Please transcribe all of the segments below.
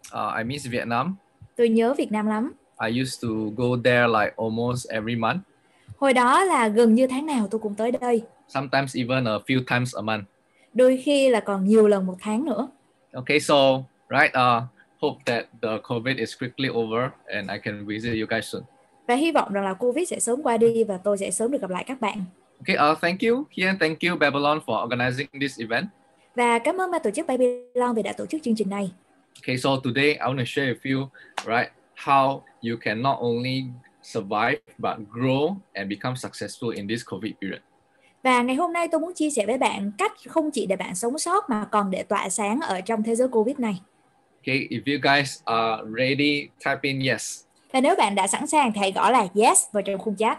I miss Vietnam. Tôi nhớ Việt Nam lắm. I used to go there like almost every month. Hồi đó là gần như tháng nào tôi cũng tới đây. Sometimes even a few times a month. Đôi khi là còn nhiều lần một tháng nữa. Okay, so right, hope that the COVID is quickly over and I can visit you guys soon. Và hy vọng rằng là Covid sẽ sớm qua đi và tôi sẽ sớm được gặp lại các bạn. Okay, thank you. Here, thank you Babylon for organizing this event. Và cảm ơn ban tổ chức Babylon vì đã tổ chức chương trình này. Okay, so today I want to share with you, right, how you can not only survive but grow and become successful in this COVID period. Và ngày hôm nay tôi muốn chia sẻ với bạn cách không chỉ để bạn sống sót mà còn để tỏa sáng ở trong thế giới Covid này. Okay, if you guys are ready, type in yes. Và nếu bạn đã sẵn sàng thì hãy gõ là yes vào trong khung chat.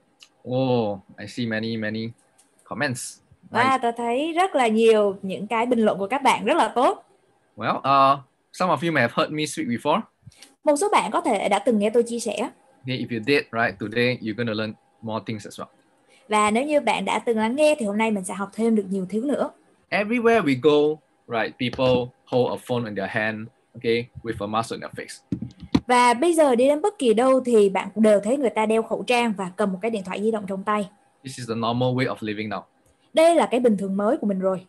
Oh, I see many comments. Và Nice. tôi thấy rất là nhiều những cái bình luận của các bạn rất là tốt. Well, some of you may have heard me speak before. Một số bạn có thể đã từng nghe tôi chia sẻ. Okay, if you did, right, today you're going to learn more things as well. Và nếu như bạn đã từng lắng nghe thì hôm nay mình sẽ học thêm được nhiều thứ nữa. Everywhere we go, right, people hold a phone in their hand, okay, with a mask on their face. Và bây giờ đi đến bất kỳ đâu thì bạn cũng đều thấy người ta đeo khẩu trang và cầm một cái điện thoại di động trong tay. This is the normal way of living now. Đây là cái bình thường mới của mình rồi.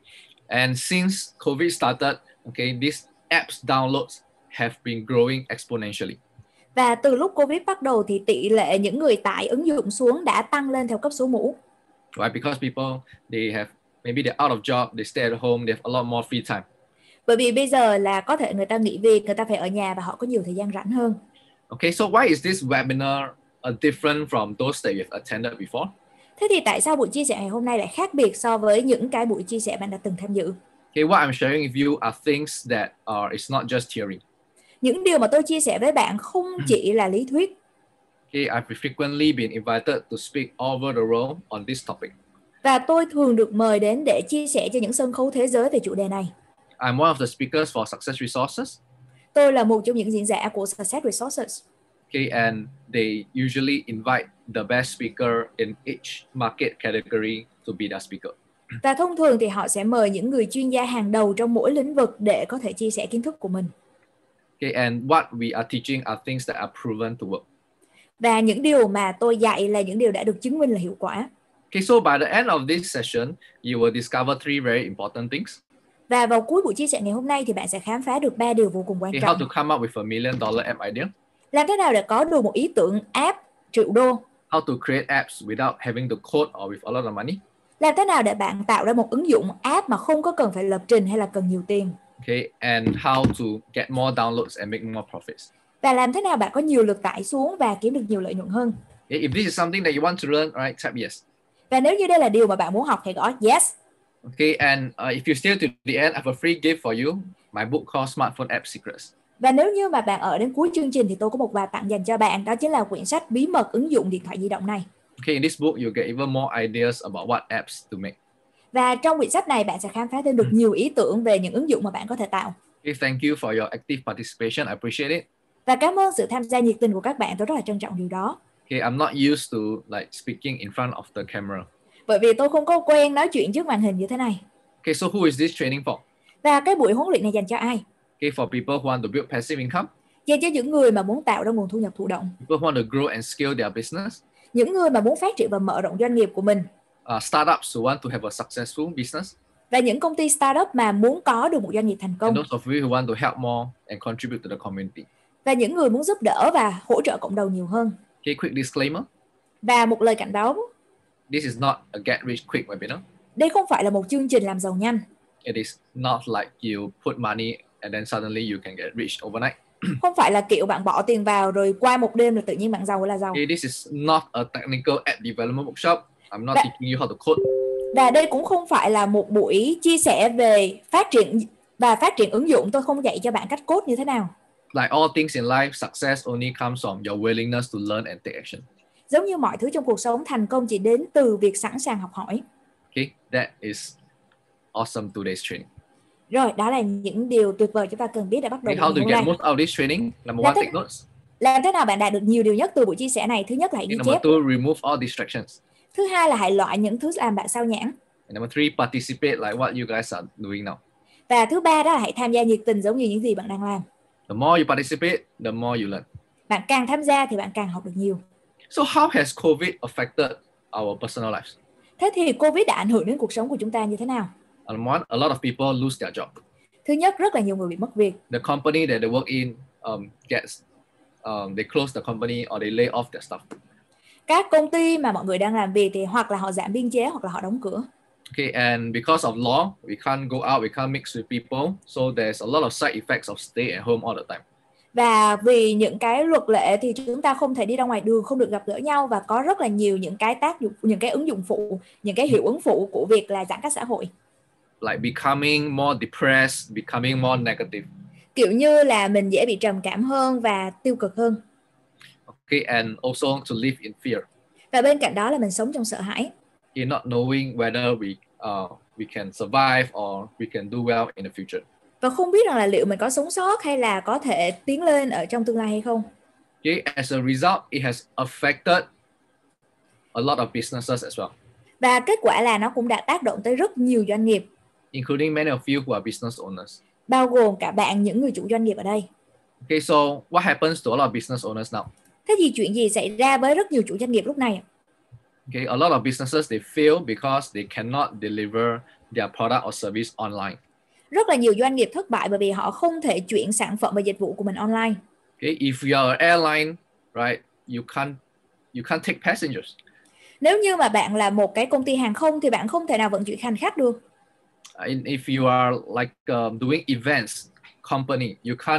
And since COVID started, okay, these apps downloads have been growing exponentially. Và từ lúc Covid bắt đầu thì tỷ lệ những người tải ứng dụng xuống đã tăng lên theo cấp số mũ. Right, because people, they have, maybe they're out of job, they stay at home, they have a lot more free time. Bởi vì bây giờ là có thể người ta nghỉ việc, người ta phải ở nhà và họ có nhiều thời gian rảnh hơn. Okay, so why is this webinar different from those that you've attended before? Thế thì tại sao buổi chia sẻ ngày hôm nay lại khác biệt so với những cái buổi chia sẻ bạn đã từng tham dự? Okay, what I'm sharing with you are things that it's not just theory. Những điều mà tôi chia sẻ với bạn không chỉ là lý thuyết. Okay, I've frequently been invited to speak all over the world on this topic. Và tôi thường được mời đến để chia sẻ cho những sân khấu thế giới về chủ đề này. I'm one of the speakers for Success Resources. Tôi là một trong những diễn giả của Success Resources. Okay, and they usually invite the best speaker in each market category to be their speaker. Và thông thường thì họ sẽ mời những người chuyên gia hàng đầu trong mỗi lĩnh vực để có thể chia sẻ kiến thức của mình. Okay, and what we are teaching are things that are proven to work. Và những điều mà tôi dạy là những điều đã được chứng minh là hiệu quả. Okay, so by the end of this session, you will discover three very important things. Và vào cuối buổi chia sẻ ngày hôm nay thì bạn sẽ khám phá được 3 điều vô cùng quan Okay, trọng. how to come up with $1 million app idea. Làm thế nào để có được một ý tưởng app triệu đô? How to create apps without having to code or with a lot of money. Làm thế nào để bạn tạo ra một ứng dụng app mà không có cần phải lập trình hay là cần nhiều tiền? Okay, and how to get more downloads and make more profits. Và làm thế nào bạn có nhiều lượt tải xuống và kiếm được nhiều lợi nhuận hơn? Okay, if this is something that you want to learn, right, type yes. Và nếu như đây là điều mà bạn muốn học thì gõ yes. Okay, and if you stay to the end, I have a free gift for you. My book called Smartphone App Secrets. Và nếu như mà bạn ở đến cuối chương trình thì tôi có một quà tặng dành cho bạn, đó chính là quyển sách bí mật ứng dụng điện thoại di động này. Okay, in this book, you'll get even more ideas about what apps to make. Và trong quyển sách này bạn sẽ khám phá thêm được nhiều ý tưởng về những ứng dụng mà bạn có thể tạo. Okay, thank you for your active participation. I appreciate it. Và cảm ơn sự tham gia nhiệt tình của các bạn, tôi rất là trân trọng điều đó. Okay, I'm not used to like speaking in front of the camera. Bởi vì tôi không có quen nói chuyện trước màn hình như thế này. Okay, so who is this training for? Và cái buổi huấn luyện này dành cho ai? Okay, for people who want to build passive income. Dành cho những người mà muốn tạo ra nguồn thu nhập thụ động. People who want to grow and scale their business. Những người mà muốn phát triển và mở rộng doanh nghiệp của mình. Startups who want to have a successful business. Và những công ty startup mà muốn có được một doanh nghiệp thành công. And those of you who want to help more and contribute to the community. Và những người muốn giúp đỡ và hỗ trợ cộng đồng nhiều hơn. Okay, quick disclaimer. Và một lời cảnh báo. This is not a get rich quick webinar. Đây không phải là một chương trình làm giàu nhanh. It is not like you put money and then suddenly you can get rich overnight. Không phải là kiểu bạn bỏ tiền vào rồi qua một đêm là tự nhiên bạn giàu là giàu. Okay, this is not a technical app development workshop. I'm not teaching you how to code. Và đây cũng không phải là một buổi chia sẻ về phát triển ứng dụng. Tôi không dạy cho bạn cách code như thế nào. Like all things in life, success only comes from your willingness to learn and take action. Giống như mọi thứ trong cuộc sống, thành công chỉ đến từ việc sẵn sàng học hỏi. Okay, that is awesome today's training. Rồi, đó là những điều tuyệt vời chúng ta cần biết để bắt đầu. Okay, how to get most out of this training? Number one, take notes. Làm thế nào bạn đạt được nhiều điều nhất từ buổi chia sẻ này? Thứ nhất là hãy ghi Number chép. two, remove all distractions. Thứ hai là hãy loại những thứ làm bạn sao nhãng. And number three, participate like what you guys are doing now. Và thứ ba đó là hãy tham gia nhiệt tình giống như những gì bạn đang làm. The more you participate, the more you learn. Bạn càng tham gia thì bạn càng học được nhiều. So how has COVID affected our personal lives? Thế thì Covid đã ảnh hưởng đến cuộc sống của chúng ta như thế nào? One, a lot of people lose their job. Thứ nhất, rất là nhiều người bị mất việc. The company that they work in they close the company or they lay off their staff. Các công ty mà mọi người đang làm việc thì hoặc là họ giảm biên chế hoặc là họ đóng cửa. Okay, and because of law, we can't go out, we can't mix with people. So there's a lot of side effects of stay at home all the time. Và vì những cái luật lệ thì chúng ta không thể đi ra ngoài đường, không được gặp gỡ nhau và có rất là nhiều những cái tác dụng, những cái ứng dụng phụ, những cái hiệu ứng phụ của việc là giãn cách xã hội. Like becoming more depressed, becoming more negative. Kiểu như là mình dễ bị trầm cảm hơn và tiêu cực hơn. Okay, and also to live in fear. Và bên cạnh đó là mình sống trong sợ hãi. In not knowing whether we can survive or we can do well in the future. Và không biết rằng là liệu mình có sống sót hay là có thể tiến lên ở trong tương lai hay không. Okay, as a result, it has affected a lot of businesses as well. Và kết quả là nó cũng đã tác động tới rất nhiều doanh nghiệp, including many of you who are business owners. bao gồm cả bạn, những người chủ doanh nghiệp ở đây. Okay, so what happens to a lot of business owners now? Thế thì chuyện gì xảy ra với rất nhiều chủ doanh nghiệp lúc này? Okay, a lot of businesses they fail because they cannot deliver their product or service online. Rất là nhiều doanh nghiệp thất bại bởi vì họ không thể chuyển sản phẩm và dịch vụ của mình online. Okay, if you are an airline, right, you can't take passengers. Nếu như mà bạn là một cái công ty hàng không thì bạn không thể nào vận chuyển hành khách được. If you are like doing events company,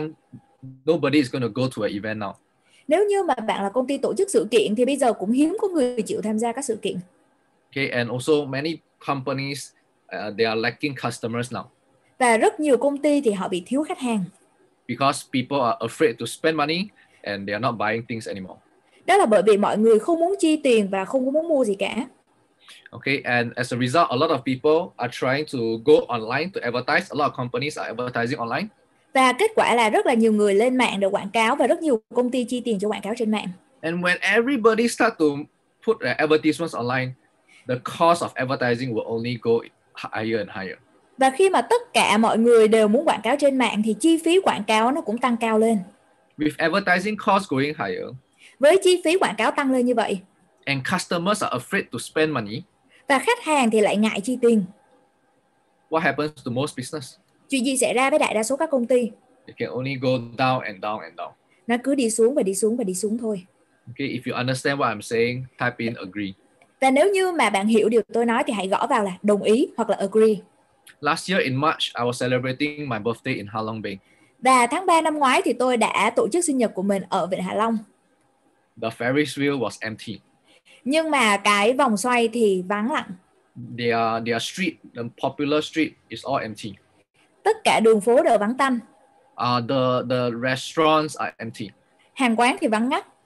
nobody is going to go to an event now. Nếu như mà bạn là công ty tổ chức sự kiện thì bây giờ cũng hiếm có người chịu tham gia các sự kiện. Okay, and also many companies they are lacking customers now. Và rất nhiều công ty thì họ bị thiếu khách hàng. Because people are afraid to spend money and they are not buying things anymore. Đó là bởi vì mọi người không muốn chi tiền và không muốn mua gì cả. Okay, and as a result, a lot of people are trying to go online to advertise. A lot of companies are advertising online. Và kết quả là rất là nhiều người lên mạng để quảng cáo và rất nhiều công ty chi tiền cho quảng cáo trên mạng. And when everybody start to put advertisements online, the cost of advertising will only go higher and higher. Và khi mà tất cả mọi người đều muốn quảng cáo trên mạng thì chi phí quảng cáo nó cũng tăng cao lên. With advertising costs going higher, với chi phí quảng cáo tăng lên như vậy, and customers are afraid to spend money, và khách hàng thì lại ngại chi tiền, what happens to most business? chuyện gì xảy ra với đại đa số các công ty? It can only go down and down and down. Nó cứ đi xuống và đi xuống và đi xuống thôi. Okay, if you understand what I'm saying, type in agree. Và nếu như mà bạn hiểu điều tôi nói thì hãy gõ vào là đồng ý hoặc là agree. Last year in March, I was celebrating my birthday in Ha Long Bay. Và tháng 3 năm ngoái thì tôi đã tổ chức sinh nhật của mình ở Vịnh Hạ Long. The Ferris wheel was empty. Nhưng mà cái vòng xoay thì vắng lặng. Their street, the popular street is all empty. Tất cả đường phố đều vắng tanh. The restaurants are empty. Hàng quán thì vắng ngắt.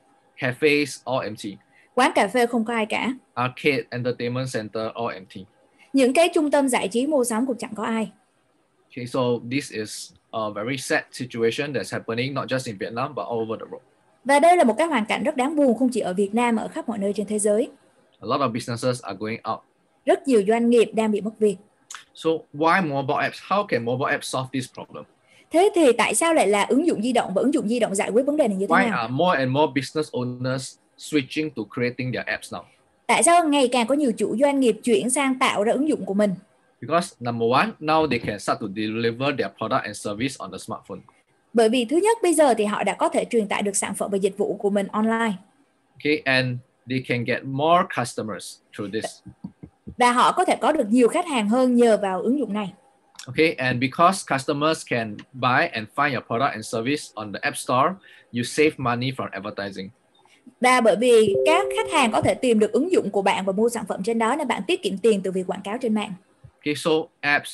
Cafes all empty. Quán cà phê không có ai cả. Arcade, entertainment center all empty. Những cái trung tâm giải trí mua sắm cũng chẳng có ai. Okay, so this is a very sad situation that's happening not just in Vietnam but all over the world. Và đây là một cái hoàn cảnh rất đáng buồn không chỉ ở Việt Nam mà ở khắp mọi nơi trên thế giới. A lot of businesses are going out. Rất nhiều doanh nghiệp đang bị mất việc. So why mobile apps? How can mobile apps solve this problem? Thế thì tại sao lại là ứng dụng di động và ứng dụng di động giải quyết vấn đề này như thế Why nào? are more and more business owners switching to creating their apps now? Tại sao ngày càng có nhiều chủ doanh nghiệp chuyển sang tạo ra ứng dụng của mình? Because number one, now they can start to deliver their product and service on the smartphone. Bởi vì thứ nhất, bây giờ thì họ đã có thể truyền tải được sản phẩm và dịch vụ của mình online. Okay, and they can get more customers through this. Và họ có thể có được nhiều khách hàng hơn nhờ vào ứng dụng này. Okay, and because customers can buy and find your product and service on the App Store, you save money from advertising. Và bởi vì các khách hàng có thể tìm được ứng dụng của bạn và mua sản phẩm trên đó nên bạn tiết kiệm tiền từ việc quảng cáo trên mạng. Okay, so apps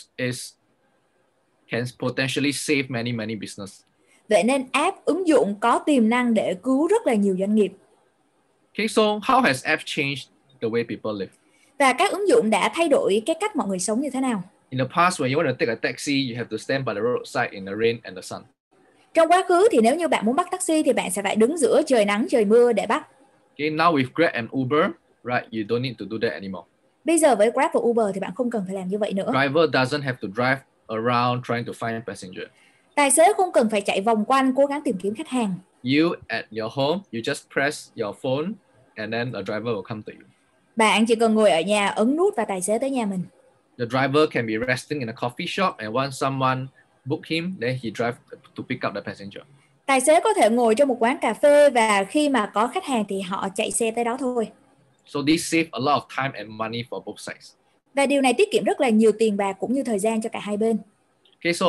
can potentially save many business. Vậy nên app, ứng dụng có tiềm năng để cứu rất là nhiều doanh nghiệp. Okay, so how has app changed the way people live? Và các ứng dụng đã thay đổi cái cách mọi người sống như thế nào? In the past, when you want to take a taxi, you have to stand by the roadside in the rain and the sun. Trong quá khứ thì nếu như bạn muốn bắt taxi thì bạn sẽ phải đứng giữa trời nắng trời mưa để bắt. Okay, now with Grab and Uber, right, you don't need to do that anymore. Bây giờ với Grab và Uber thì bạn không cần phải làm như vậy nữa. Driver doesn't have to drive around trying to find passenger. Tài xế không cần phải chạy vòng quanh cố gắng tìm kiếm khách hàng. You at your home, you just press your phone and then the driver will come to you. Bạn chỉ cần ngồi ở nhà ấn nút và tài xế tới nhà mình. The driver can be resting in a coffee shop and once someone book him, then he drive to pick up the passenger. Tài xế có thể ngồi trong một quán cà phê và khi mà có khách hàng thì họ chạy xe tới đó thôi. So this save a lot of time and money for both sides. Và điều này tiết kiệm rất là nhiều tiền bạc cũng như thời gian cho cả hai bên. Okay, so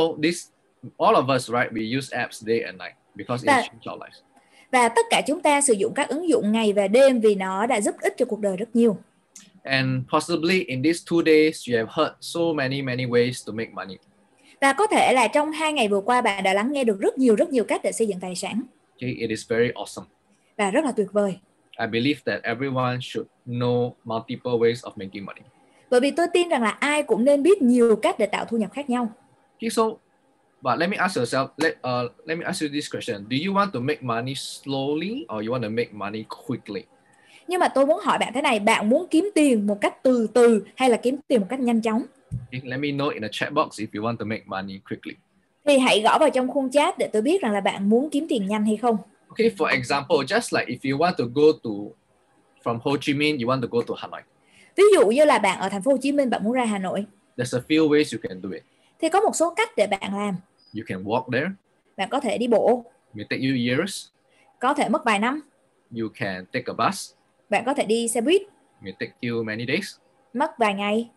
all of us, right, we use apps day and night because it changed our lives. Và tất cả chúng ta sử dụng các ứng dụng ngày và đêm vì nó đã giúp ích cho cuộc đời rất nhiều. And possibly in these 2 days, you have heard so many ways to make money. Và có thể là trong 2 ngày vừa qua bạn đã lắng nghe được rất nhiều cách để xây dựng tài sản. Okay, it is very awesome. Và rất là tuyệt vời. I believe that everyone should know multiple ways of making money. Bởi vì tôi tin rằng là ai cũng nên biết nhiều cách để tạo thu nhập khác nhau. Okay, so, but let me ask yourself, let me ask you this question. Do you want to make money slowly or you want to make money quickly? Nhưng mà tôi muốn hỏi bạn thế này, bạn muốn kiếm tiền một cách từ từ hay là kiếm tiền một cách nhanh chóng? Okay, let me know in the chat box if you want to make money quickly. Thì hãy gõ vào trong khung chat để tôi biết rằng là bạn muốn kiếm tiền nhanh hay không. Okay, for example, just like if you want to go to from Ho Chi Minh, you want to go to Hanoi. Ví dụ như là bạn ở thành phố Hồ Chí Minh, bạn muốn ra Hà Nội. There's a few ways you can do it. Thì có một số cách để bạn làm. You can walk there. Bạn có thể đi bộ. It may take you years. Có thể mất vài năm. You can take a bus. Bạn có thể đi xe buýt. It may take you many days. Mất vài ngày.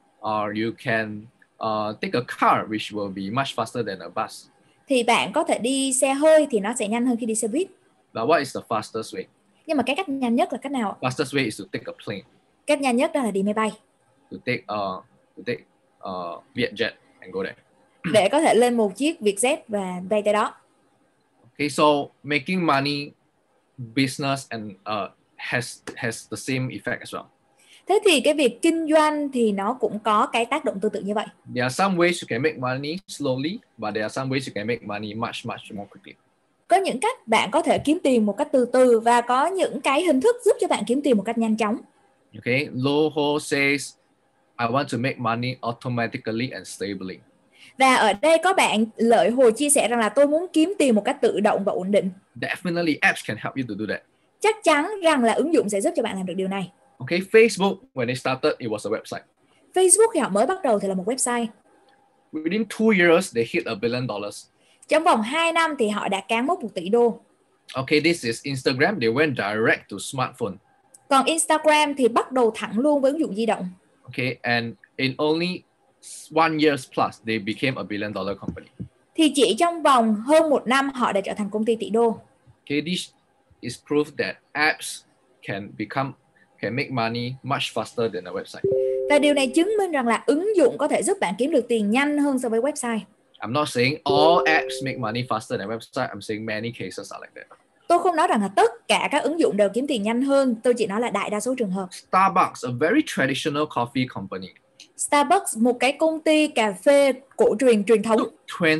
Or you can take a car, which will be much faster than a bus. Thì bạn có thể đi xe hơi thì nó sẽ nhanh hơn khi đi xe buýt. But what is the fastest way? Nhưng mà cái cách nhanh nhất là cách nào? Fastest way is to take a plane. Cách nhanh nhất đó là đi máy bay. To take Vietjet and go there. Để có thể lên một chiếc Vietjet và bay tới đó. Okay, so making money, business and has the same effect as well. Thế thì cái việc kinh doanh thì nó cũng có cái tác động tương tự như vậy. There are some ways you can make money slowly, but there are some ways you can make money much more quickly. Có những cách bạn có thể kiếm tiền một cách từ từ và có những cái hình thức giúp cho bạn kiếm tiền một cách nhanh chóng. Okay, Lo Ho says, I want to make money automatically and stably. Và ở đây có bạn Lợi Hồ chia sẻ rằng là tôi muốn kiếm tiền một cách tự động và ổn định. Definitely apps can help you to do that. Chắc chắn rằng là ứng dụng sẽ giúp cho bạn làm được điều này. Okay, Facebook, when they started, it was a website. Facebook khi họ mới bắt đầu thì là một website. Within 2 years, they hit $1 billion. Trong vòng 2 năm thì họ đã cán mốc 1 tỷ đô. Okay, this is Instagram. They went direct to smartphone. Còn Instagram thì bắt đầu thẳng luôn với ứng dụng di động. Okay, and in only 1 year plus, they became $1 billion company. Thì chỉ trong vòng hơn 1 năm họ đã trở thành công ty tỷ đô. Okay, this is proof that apps can make money much faster than a website. Và điều này chứng minh rằng là ứng dụng có thể giúp bạn kiếm được tiền nhanh hơn so với website. I'm not saying all apps make money faster than website. I'm saying many cases are like that. Tôi không nói rằng là tất cả các ứng dụng đều kiếm tiền nhanh hơn. Tôi chỉ nói là đại đa số trường hợp. Starbucks, a very traditional coffee company. Starbucks, một cái công ty cà phê cổ truyền thống. Took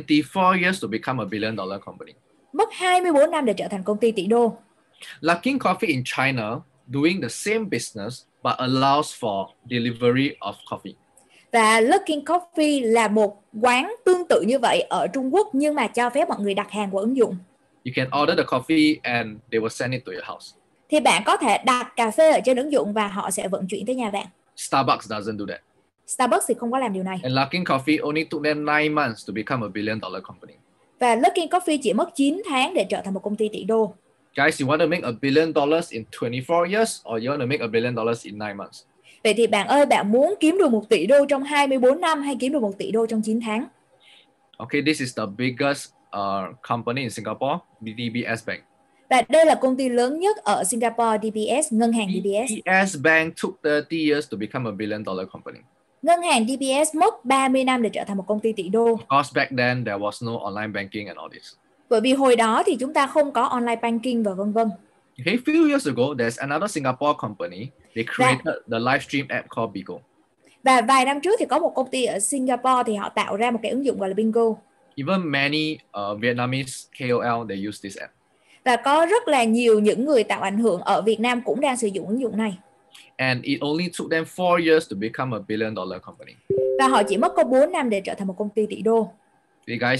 24 years to become $1 billion company. Mất 24 năm để trở thành công ty tỷ đô. Luckin Coffee in China doing the same business but allows for delivery of coffee. Và Luckin Coffee là một quán tương tự như vậy ở Trung Quốc nhưng mà cho phép mọi người đặt hàng qua ứng dụng. You can order the coffee and they will send it to your house. Thì bạn có thể đặt cà phê ở trên ứng dụng và họ sẽ vận chuyển tới nhà bạn. Starbucks doesn't do that. Starbucks thì không có làm điều này. And Luckin Coffee only took them 9 months to become $1 billion company. Và Luckin Coffee chỉ mất 9 tháng để trở thành một công ty tỷ đô. Guys, you want to make $1 billion in 24 years or you want to make $1 billion in 9 months? Vậy thì bạn ơi, bạn muốn kiếm được 1 tỷ đô trong 24 năm hay kiếm được 1 tỷ đô trong 9 tháng? Okay, this is the biggest company in Singapore, DBS Bank. Và đây là công ty lớn nhất ở Singapore, DBS, ngân hàng DBS. DBS Bank took 30 years to become $1 billion company. Ngân hàng DBS mất 30 năm để trở thành một công ty tỷ đô. Of course, back then there was no online banking and all this. Bởi vì hồi đó thì chúng ta không có online banking và vân vân. Okay, a few years ago, there's another Singapore company. They created the livestream app called Bigo. Và vài năm trước thì có một công ty ở Singapore thì họ tạo ra một cái ứng dụng gọi là Bingo. Even many Vietnamese KOL, they use this app. Và có rất là nhiều những người tạo ảnh hưởng ở Việt Nam cũng đang sử dụng ứng dụng này. And it only took them 4 years to become $1 billion company. Và họ chỉ mất có 4 năm để trở thành một công ty tỷ đô. Hey guys,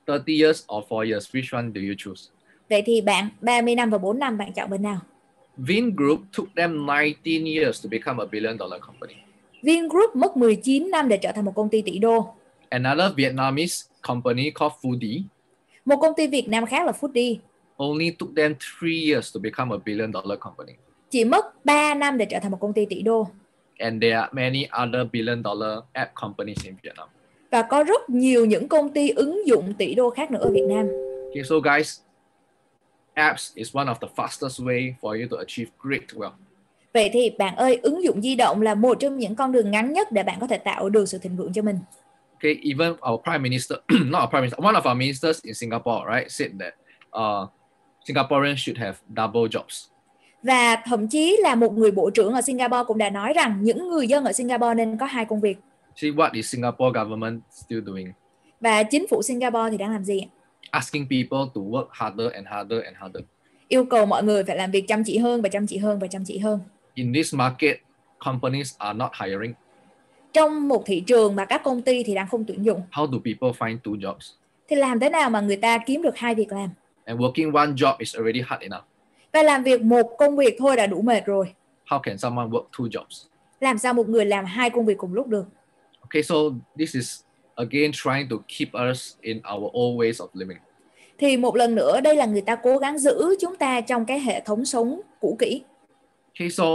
30 years or 4 years? Which one do you choose? Vậy thì bạn 30 năm và 4 năm bạn chọn bên nào? Vingroup took them 19 years to become a billion dollar company. Vingroup mất 19 năm để trở thành một công ty tỷ đô. Another Vietnamese company called Foodie Một công ty Việt Nam khác là Foodie only took them 3 years to become a billion dollar company. chỉ mất 3 năm để trở thành một công ty tỷ đô. And there are many other billion dollar app companies in Vietnam. Và có rất nhiều những công ty ứng dụng tỷ đô khác nữa ở Việt Nam. Okay, so guys, apps is one of the fastest way for you to achieve great wealth. Vậy thì bạn ơi, ứng dụng di động là một trong những con đường ngắn nhất để bạn có thể tạo được sự thịnh vượng cho mình. Okay, even our prime minister, not our prime minister, one of our ministers in Singapore, right, said that Singaporeans should have double jobs. Và thậm chí là một người bộ trưởng ở Singapore cũng đã nói rằng những người dân ở Singapore nên có 2 công việc. See, what is Singapore government still doing? Và chính phủ Singapore thì đang làm gì? Asking people to work harder and harder and harder. Yêu cầu mọi người phải làm việc chăm chỉ hơn và chăm chỉ hơn và chăm chỉ hơn. In this market, companies are not hiring. Trong một thị trường mà các công ty thì đang không tuyển dụng. How do people find 2 jobs? Thì làm thế nào mà người ta kiếm được 2 việc làm? And working one job is already hard enough. Và làm việc một công việc thôi đã đủ mệt rồi. How can someone work 2 jobs? Làm sao một người làm 2 công việc cùng lúc được? Okay, so this is again trying to keep us in our old ways of living. Thì một lần nữa đây là người ta cố gắng giữ chúng ta trong cái hệ thống sống cũ kỹ. Okay, so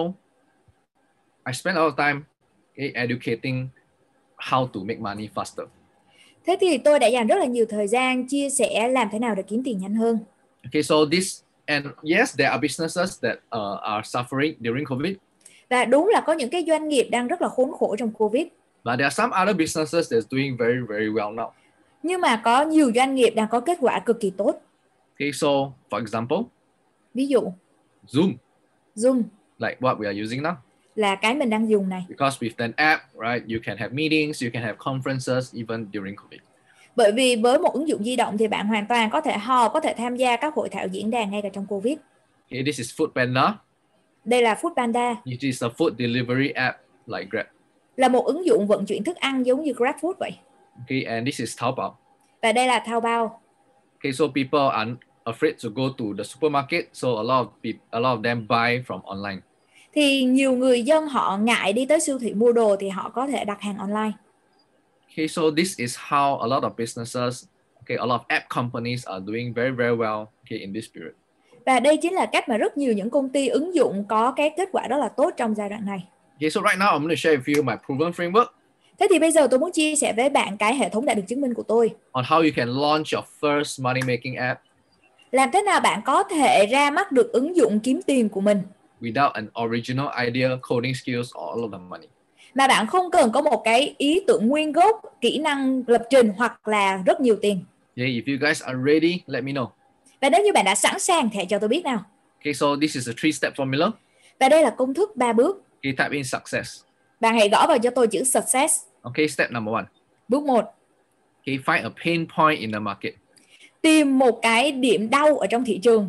I spent a lot of time educating how to make money faster. Thế thì tôi đã dành rất là nhiều thời gian chia sẻ làm thế nào để kiếm tiền nhanh hơn. Okay, so this, and yes, there are businesses that are suffering during COVID. Và đúng là có những cái doanh nghiệp đang rất là khốn khổ trong Covid. But there are some other businesses that's doing very, very well now. Nhưng mà có nhiều doanh nghiệp đang có kết quả cực kỳ tốt. Okay, so for example, Ví dụ, Zoom, Zoom like what we are using now. là cái mình đang dùng này. Because with an app, right, you can have meetings, you can have conferences even during COVID. Bởi vì với một ứng dụng di động thì bạn hoàn toàn có thể họp, có thể tham gia các hội thảo diễn đàn ngay cả trong Covid. Okay, this is Foodpanda. Đây là Foodpanda, It is a food delivery app like Grab. là một ứng dụng vận chuyển thức ăn giống như GrabFood vậy. Okay, and this is Taobao. Và đây là Taobao. Okay, so people are afraid to go to the supermarket, so a lot of them buy from online. Thì nhiều người dân họ ngại đi tới siêu thị mua đồ thì họ có thể đặt hàng online. Okay, so this is how a lot of businesses, okay, a lot of app companies are doing very, very well, okay, in this period. Và đây chính là cách mà rất nhiều những công ty ứng dụng có cái kết quả rất là tốt trong giai đoạn này. Okay, so right now I'm going to share with you my proven framework Thế thì bây giờ tôi muốn chia sẻ với bạn cái hệ thống đã được chứng minh của tôi. on how you can launch your first money making app Làm thế nào bạn có thể ra mắt được ứng dụng kiếm tiền của mình without an original idea, coding skills, or all of the money. mà bạn không cần có một cái ý tưởng nguyên gốc, kỹ năng lập trình hoặc là rất nhiều tiền. Okay, if you guys are ready, let me know. Và nếu như bạn đã sẵn sàng thì hãy cho tôi biết nào. Okay, so this is a 3-step formula. Và đây là công thức 3 bước. Okay, type in success. Bạn hãy gõ vào cho tôi chữ success. Okay, step number 1. Bước 1. Okay, find a pain point in the market. Tìm một cái điểm đau ở trong thị trường.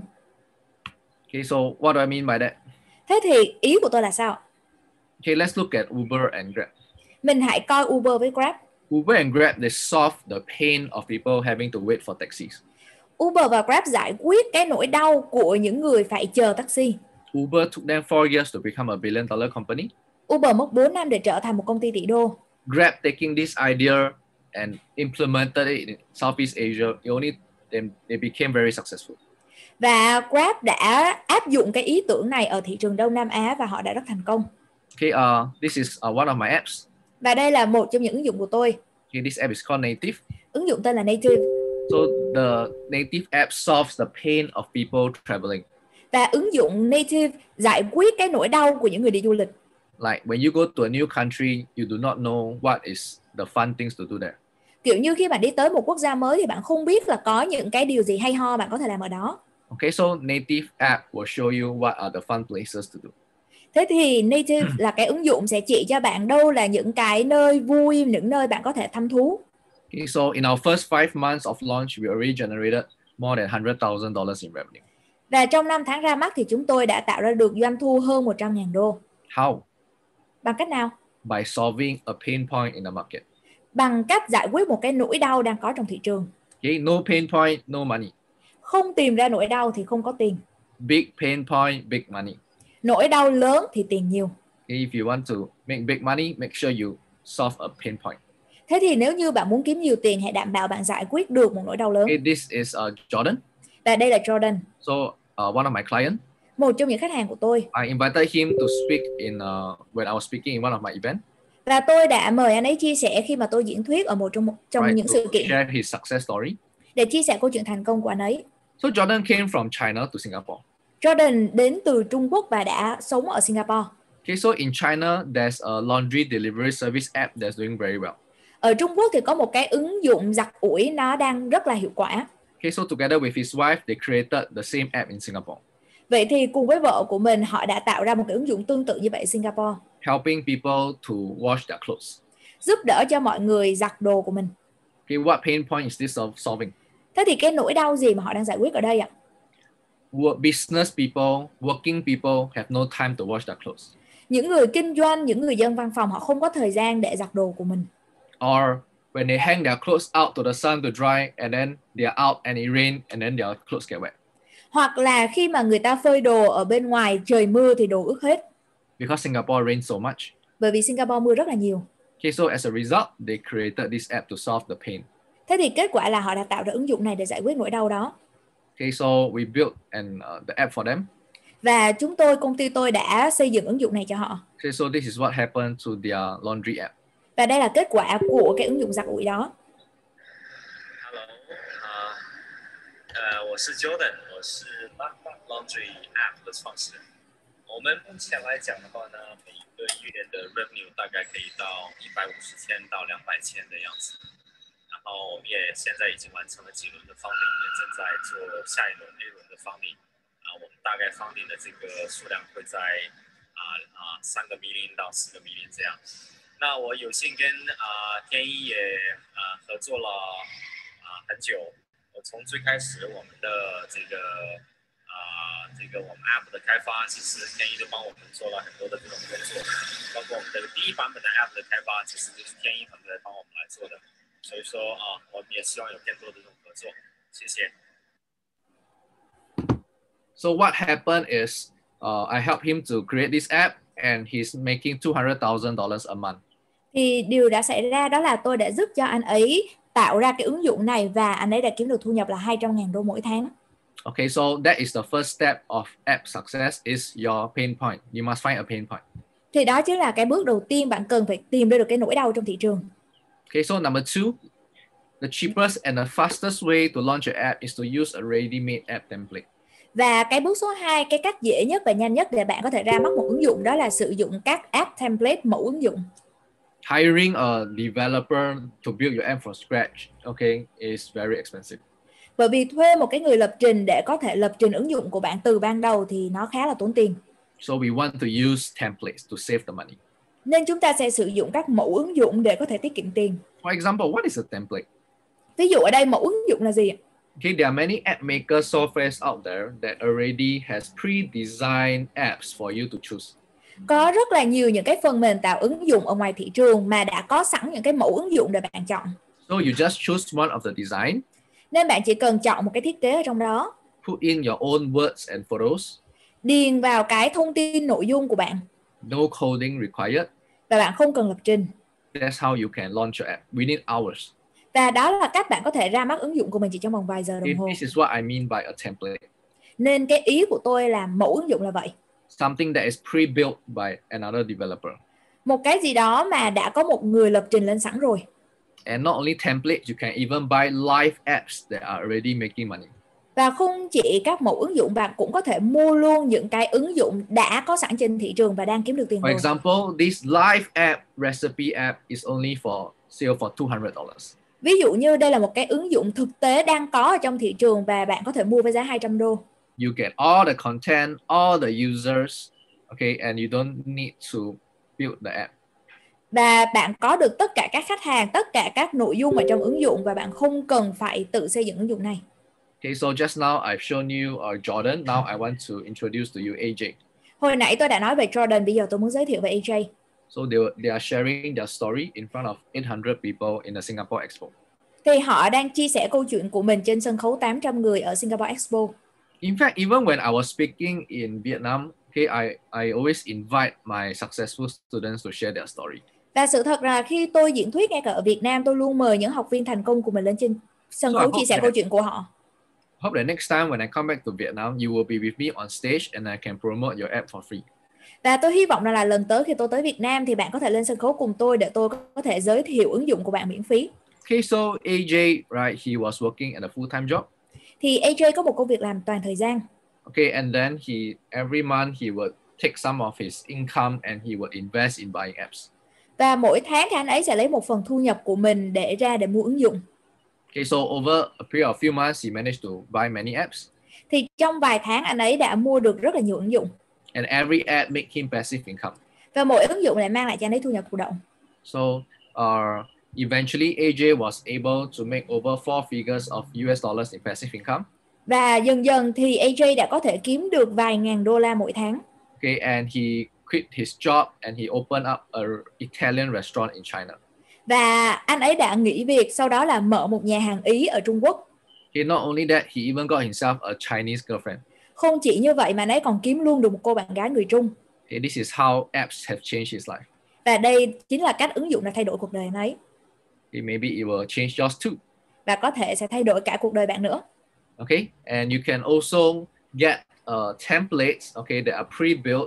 Okay, so what do I mean by that? Thế thì ý của tôi là sao? Okay, let's look at Uber and Grab. Mình hãy coi Uber với Grab. Uber and Grab, they solve the pain of people having to wait for taxis. Uber và Grab giải quyết cái nỗi đau của những người phải chờ taxi. Uber took them 4 years to become a billion dollar company. Uber mất 4 năm để trở thành một công ty tỷ đô. Grab taking this idea and implemented it in Southeast Asia, they became very successful. Và Grab đã áp dụng cái ý tưởng này ở thị trường Đông Nam Á và họ đã rất thành công. Okay, this is one of my apps. Và đây là một trong những ứng dụng của tôi. Okay, this app is called Native. Ứng dụng tên là Native. So the Native app solves the pain of people traveling. Và ứng dụng Native giải quyết cái nỗi đau của những người đi du lịch. Like when you go to a new country, you do not know what is the fun things to do there. Kiểu như khi bạn đi tới một quốc gia mới thì bạn không biết là có những cái điều gì hay ho bạn có thể làm ở đó. Okay, so Native app will show you what are the fun places to do. Thế thì Native là cái ứng dụng sẽ chỉ cho bạn đâu là những cái nơi vui, những nơi bạn có thể thăm thú. Okay, so in our first 5 months of launch, we already generated more than $100,000 in revenue. Và trong 5 tháng ra mắt thì chúng tôi đã tạo ra được doanh thu hơn 100.000 đô. How? Bằng cách nào? By solving a pain point in the market. Bằng cách giải quyết một cái nỗi đau đang có trong thị trường. Okay, no pain point, no money. Không tìm ra nỗi đau thì không có tiền. Big pain point, big money. Nỗi đau lớn thì tiền nhiều. Okay, if you want to make big money, make sure you solve a pain point. Thế thì nếu như bạn muốn kiếm nhiều tiền, hãy đảm bảo bạn giải quyết được một nỗi đau lớn. Okay, this is Jordan. Và đây là Jordan, So one of my clients, một trong những khách hàng của tôi. I invited him to speak in when I was speaking in one of my events. Và tôi đã mời anh ấy chia sẻ khi mà tôi diễn thuyết ở một trong những sự kiện, share his success story. để chia sẻ câu chuyện thành công của anh ấy. So Jordan came from China to Singapore. Jordan đến từ Trung Quốc và đã sống ở Singapore. Okay, so in China, there's a laundry delivery service app that's doing very well. Ở Trung Quốc thì có một cái ứng dụng giặt ủi nó đang rất là hiệu quả. Okay, so together with his wife, they created the same app in Singapore. Vậy thì cùng với vợ của mình, họ đã tạo ra một cái ứng dụng tương tự như vậy ở Singapore, helping people to wash their clothes. giúp đỡ cho mọi người giặt đồ của mình. Okay, what pain point is this solving? Thế thì cái nỗi đau gì mà họ đang giải quyết ở đây ạ? Business people, working people have no time to wash their clothes. Những người kinh doanh, những người dân văn phòng, họ không có thời gian để giặt đồ của mình. Or when they hang their clothes out to the sun to dry, and then they are out and it rain, and then their clothes get wet. Hoặc là khi mà người ta phơi đồ ở bên ngoài, trời mưa thì đồ ướt hết. Because Singapore rains so much. Bởi vì Singapore mưa rất là nhiều. Okay, so as a result, they created this app to solve the pain. Thế thì kết quả là họ đã tạo ra ứng dụng này để giải quyết nỗi đau đó. Okay, so we built the app for them. Và công ty tôi đã xây dựng ứng dụng này cho họ. Okay, so this is what happened to their laundry app. Và đây là kết quả của cái ứng dụng giặt ủi đó. Hello， 我是 Jordan， 我是 Laundry App 的创始人。我们目前来讲的话呢，每一个月的 revenue 大概可以到150千到200千的样子。然后我们也现在已经完成了几轮的 funding， 也正在做下一轮 A 轮的 funding。我们大概 funding 的这个数量会在3个 million 到4个 million 这样。那我有幸跟天一也合作了很久。我从最开始我们的这个我们 app 的开发，其实天一都帮我们做了很多的这种工作，包括我们的第一版本的 app 的开发，其实就是天一团队帮我们来做的。所以说我们也希望有更多的这种合作。谢谢。 So what happened is I helped him to create this app, and he's making $200,000 a month. Thì điều đã xảy ra đó là tôi đã giúp cho anh ấy tạo ra cái ứng dụng này và anh ấy đã kiếm được thu nhập là 200.000 đô mỗi tháng. Okay, so that is the first step of app success is your pain point. You must find a pain point. Thì đó chính là cái bước đầu tiên, bạn cần phải tìm ra được cái nỗi đau trong thị trường. Okay, so number 2, the cheapest and the fastest way to launch your app is to use a ready-made app template. Và cái bước số 2, cái cách dễ nhất và nhanh nhất để bạn có thể ra mắt một ứng dụng đó là sử dụng các app template, mẫu ứng dụng. Hiring a developer to build your app from scratch, okay, is very expensive. Bởi vì thuê một cái người lập trình để có thể lập trình ứng dụng của bạn từ ban đầu thì nó khá là tốn tiền. So we want to use templates to save the money. Nên chúng ta sẽ sử dụng các mẫu ứng dụng để có thể tiết kiệm tiền. For example, what is a template? Ví dụ ở đây mẫu ứng dụng là gì? Okay, there are many app maker softwares out there that already has pre-designed apps for you to choose. Có rất là nhiều những cái phần mềm tạo ứng dụng ở ngoài thị trường mà đã có sẵn những cái mẫu ứng dụng để bạn chọn. So you just choose one of the design. Nên bạn chỉ cần chọn một cái thiết kế ở trong đó. Put in your own words and photos. Điền vào cái thông tin nội dung của bạn. No coding required. Và bạn không cần lập trình. That's how you can launch your app within hours. Và đó là cách bạn có thể ra mắt ứng dụng của mình chỉ trong vòng vài giờ đồng hồ. This is what I mean by a template. Nên cái ý của tôi là mẫu ứng dụng là vậy. Something that is pre-built by another developer. Một cái gì đó mà đã có một người lập trình lên sẵn rồi. And not only templates, you can even buy live apps that are already making money. Và không chỉ các mẫu ứng dụng, bạn cũng có thể mua luôn những cái ứng dụng đã có sẵn trên thị trường và đang kiếm được tiền For rồi. example, this live app, recipe app is only for sale for $200. Ví dụ như đây là một cái ứng dụng thực tế đang có ở trong thị trường và bạn có thể mua với giá 200 đô. You get all the content, all the users, okay, and you don't need to build the app. Và bạn có được tất cả các khách hàng, tất cả các nội dung ở trong ứng dụng và bạn không cần phải tự xây dựng ứng dụng này. Okay, so just now I've shown you Jordan. Now I want to introduce to you AJ. Hồi nãy tôi đã nói về Jordan, bây giờ tôi muốn giới thiệu về AJ. So they are sharing their story in front of 800 people in the Singapore Expo. Thì họ đang chia sẻ câu chuyện của mình trên sân khấu 800 người ở Singapore Expo. In fact, even when I was speaking in Vietnam, okay, I always invite my successful students to share their story. Và sự thật là khi tôi diễn thuyết ngay cả ở Việt Nam, tôi luôn mời những học viên thành công của mình lên trên sân So I khấu hope chia sẻ câu chuyện của họ. Hope that next time when I come back to Vietnam, you will be with me on stage and I can promote your app for free. Và tôi hy vọng là lần tới khi tôi tới Việt Nam thì bạn có thể lên sân khấu cùng tôi để tôi có thể giới thiệu ứng dụng của bạn miễn phí. Okay, so AJ, right, he was working at a full-time job. Thì AJ có một công việc làm toàn thời gian. Okay, and then every month he would take some of his income and he would invest in buying apps. Và mỗi tháng thì anh ấy sẽ lấy một phần thu nhập của mình để mua ứng dụng. Okay, so over a period of few months, he managed to buy many apps. Thì trong vài tháng anh ấy đã mua được rất là nhiều ứng dụng. And every ad make him passive income. Và mỗi ứng dụng lại mang lại cho anh ấy thu nhập thụ động. So eventually AJ was able to make over 4 figures of US dollars in passive income. Và dần dần thì AJ đã có thể kiếm được vài ngàn đô la mỗi tháng. Okay, and he quit his job and he opened up an Italian restaurant in China. Và anh ấy đã nghỉ việc, sau đó là mở một nhà hàng Ý ở Trung Quốc. Okay, not only that, he even got himself a Chinese girlfriend. Không chỉ như vậy mà anh ấy còn kiếm luôn được một cô bạn gái người Trung. Okay, this is how apps have changed his life. Và đây chính là cách ứng dụng đã thay đổi cuộc đời anh ấy. Okay, maybe it will change yours too. Và có thể sẽ thay đổi cả cuộc đời bạn nữa. Okay, and you can also get templates, okay, that are pre-built.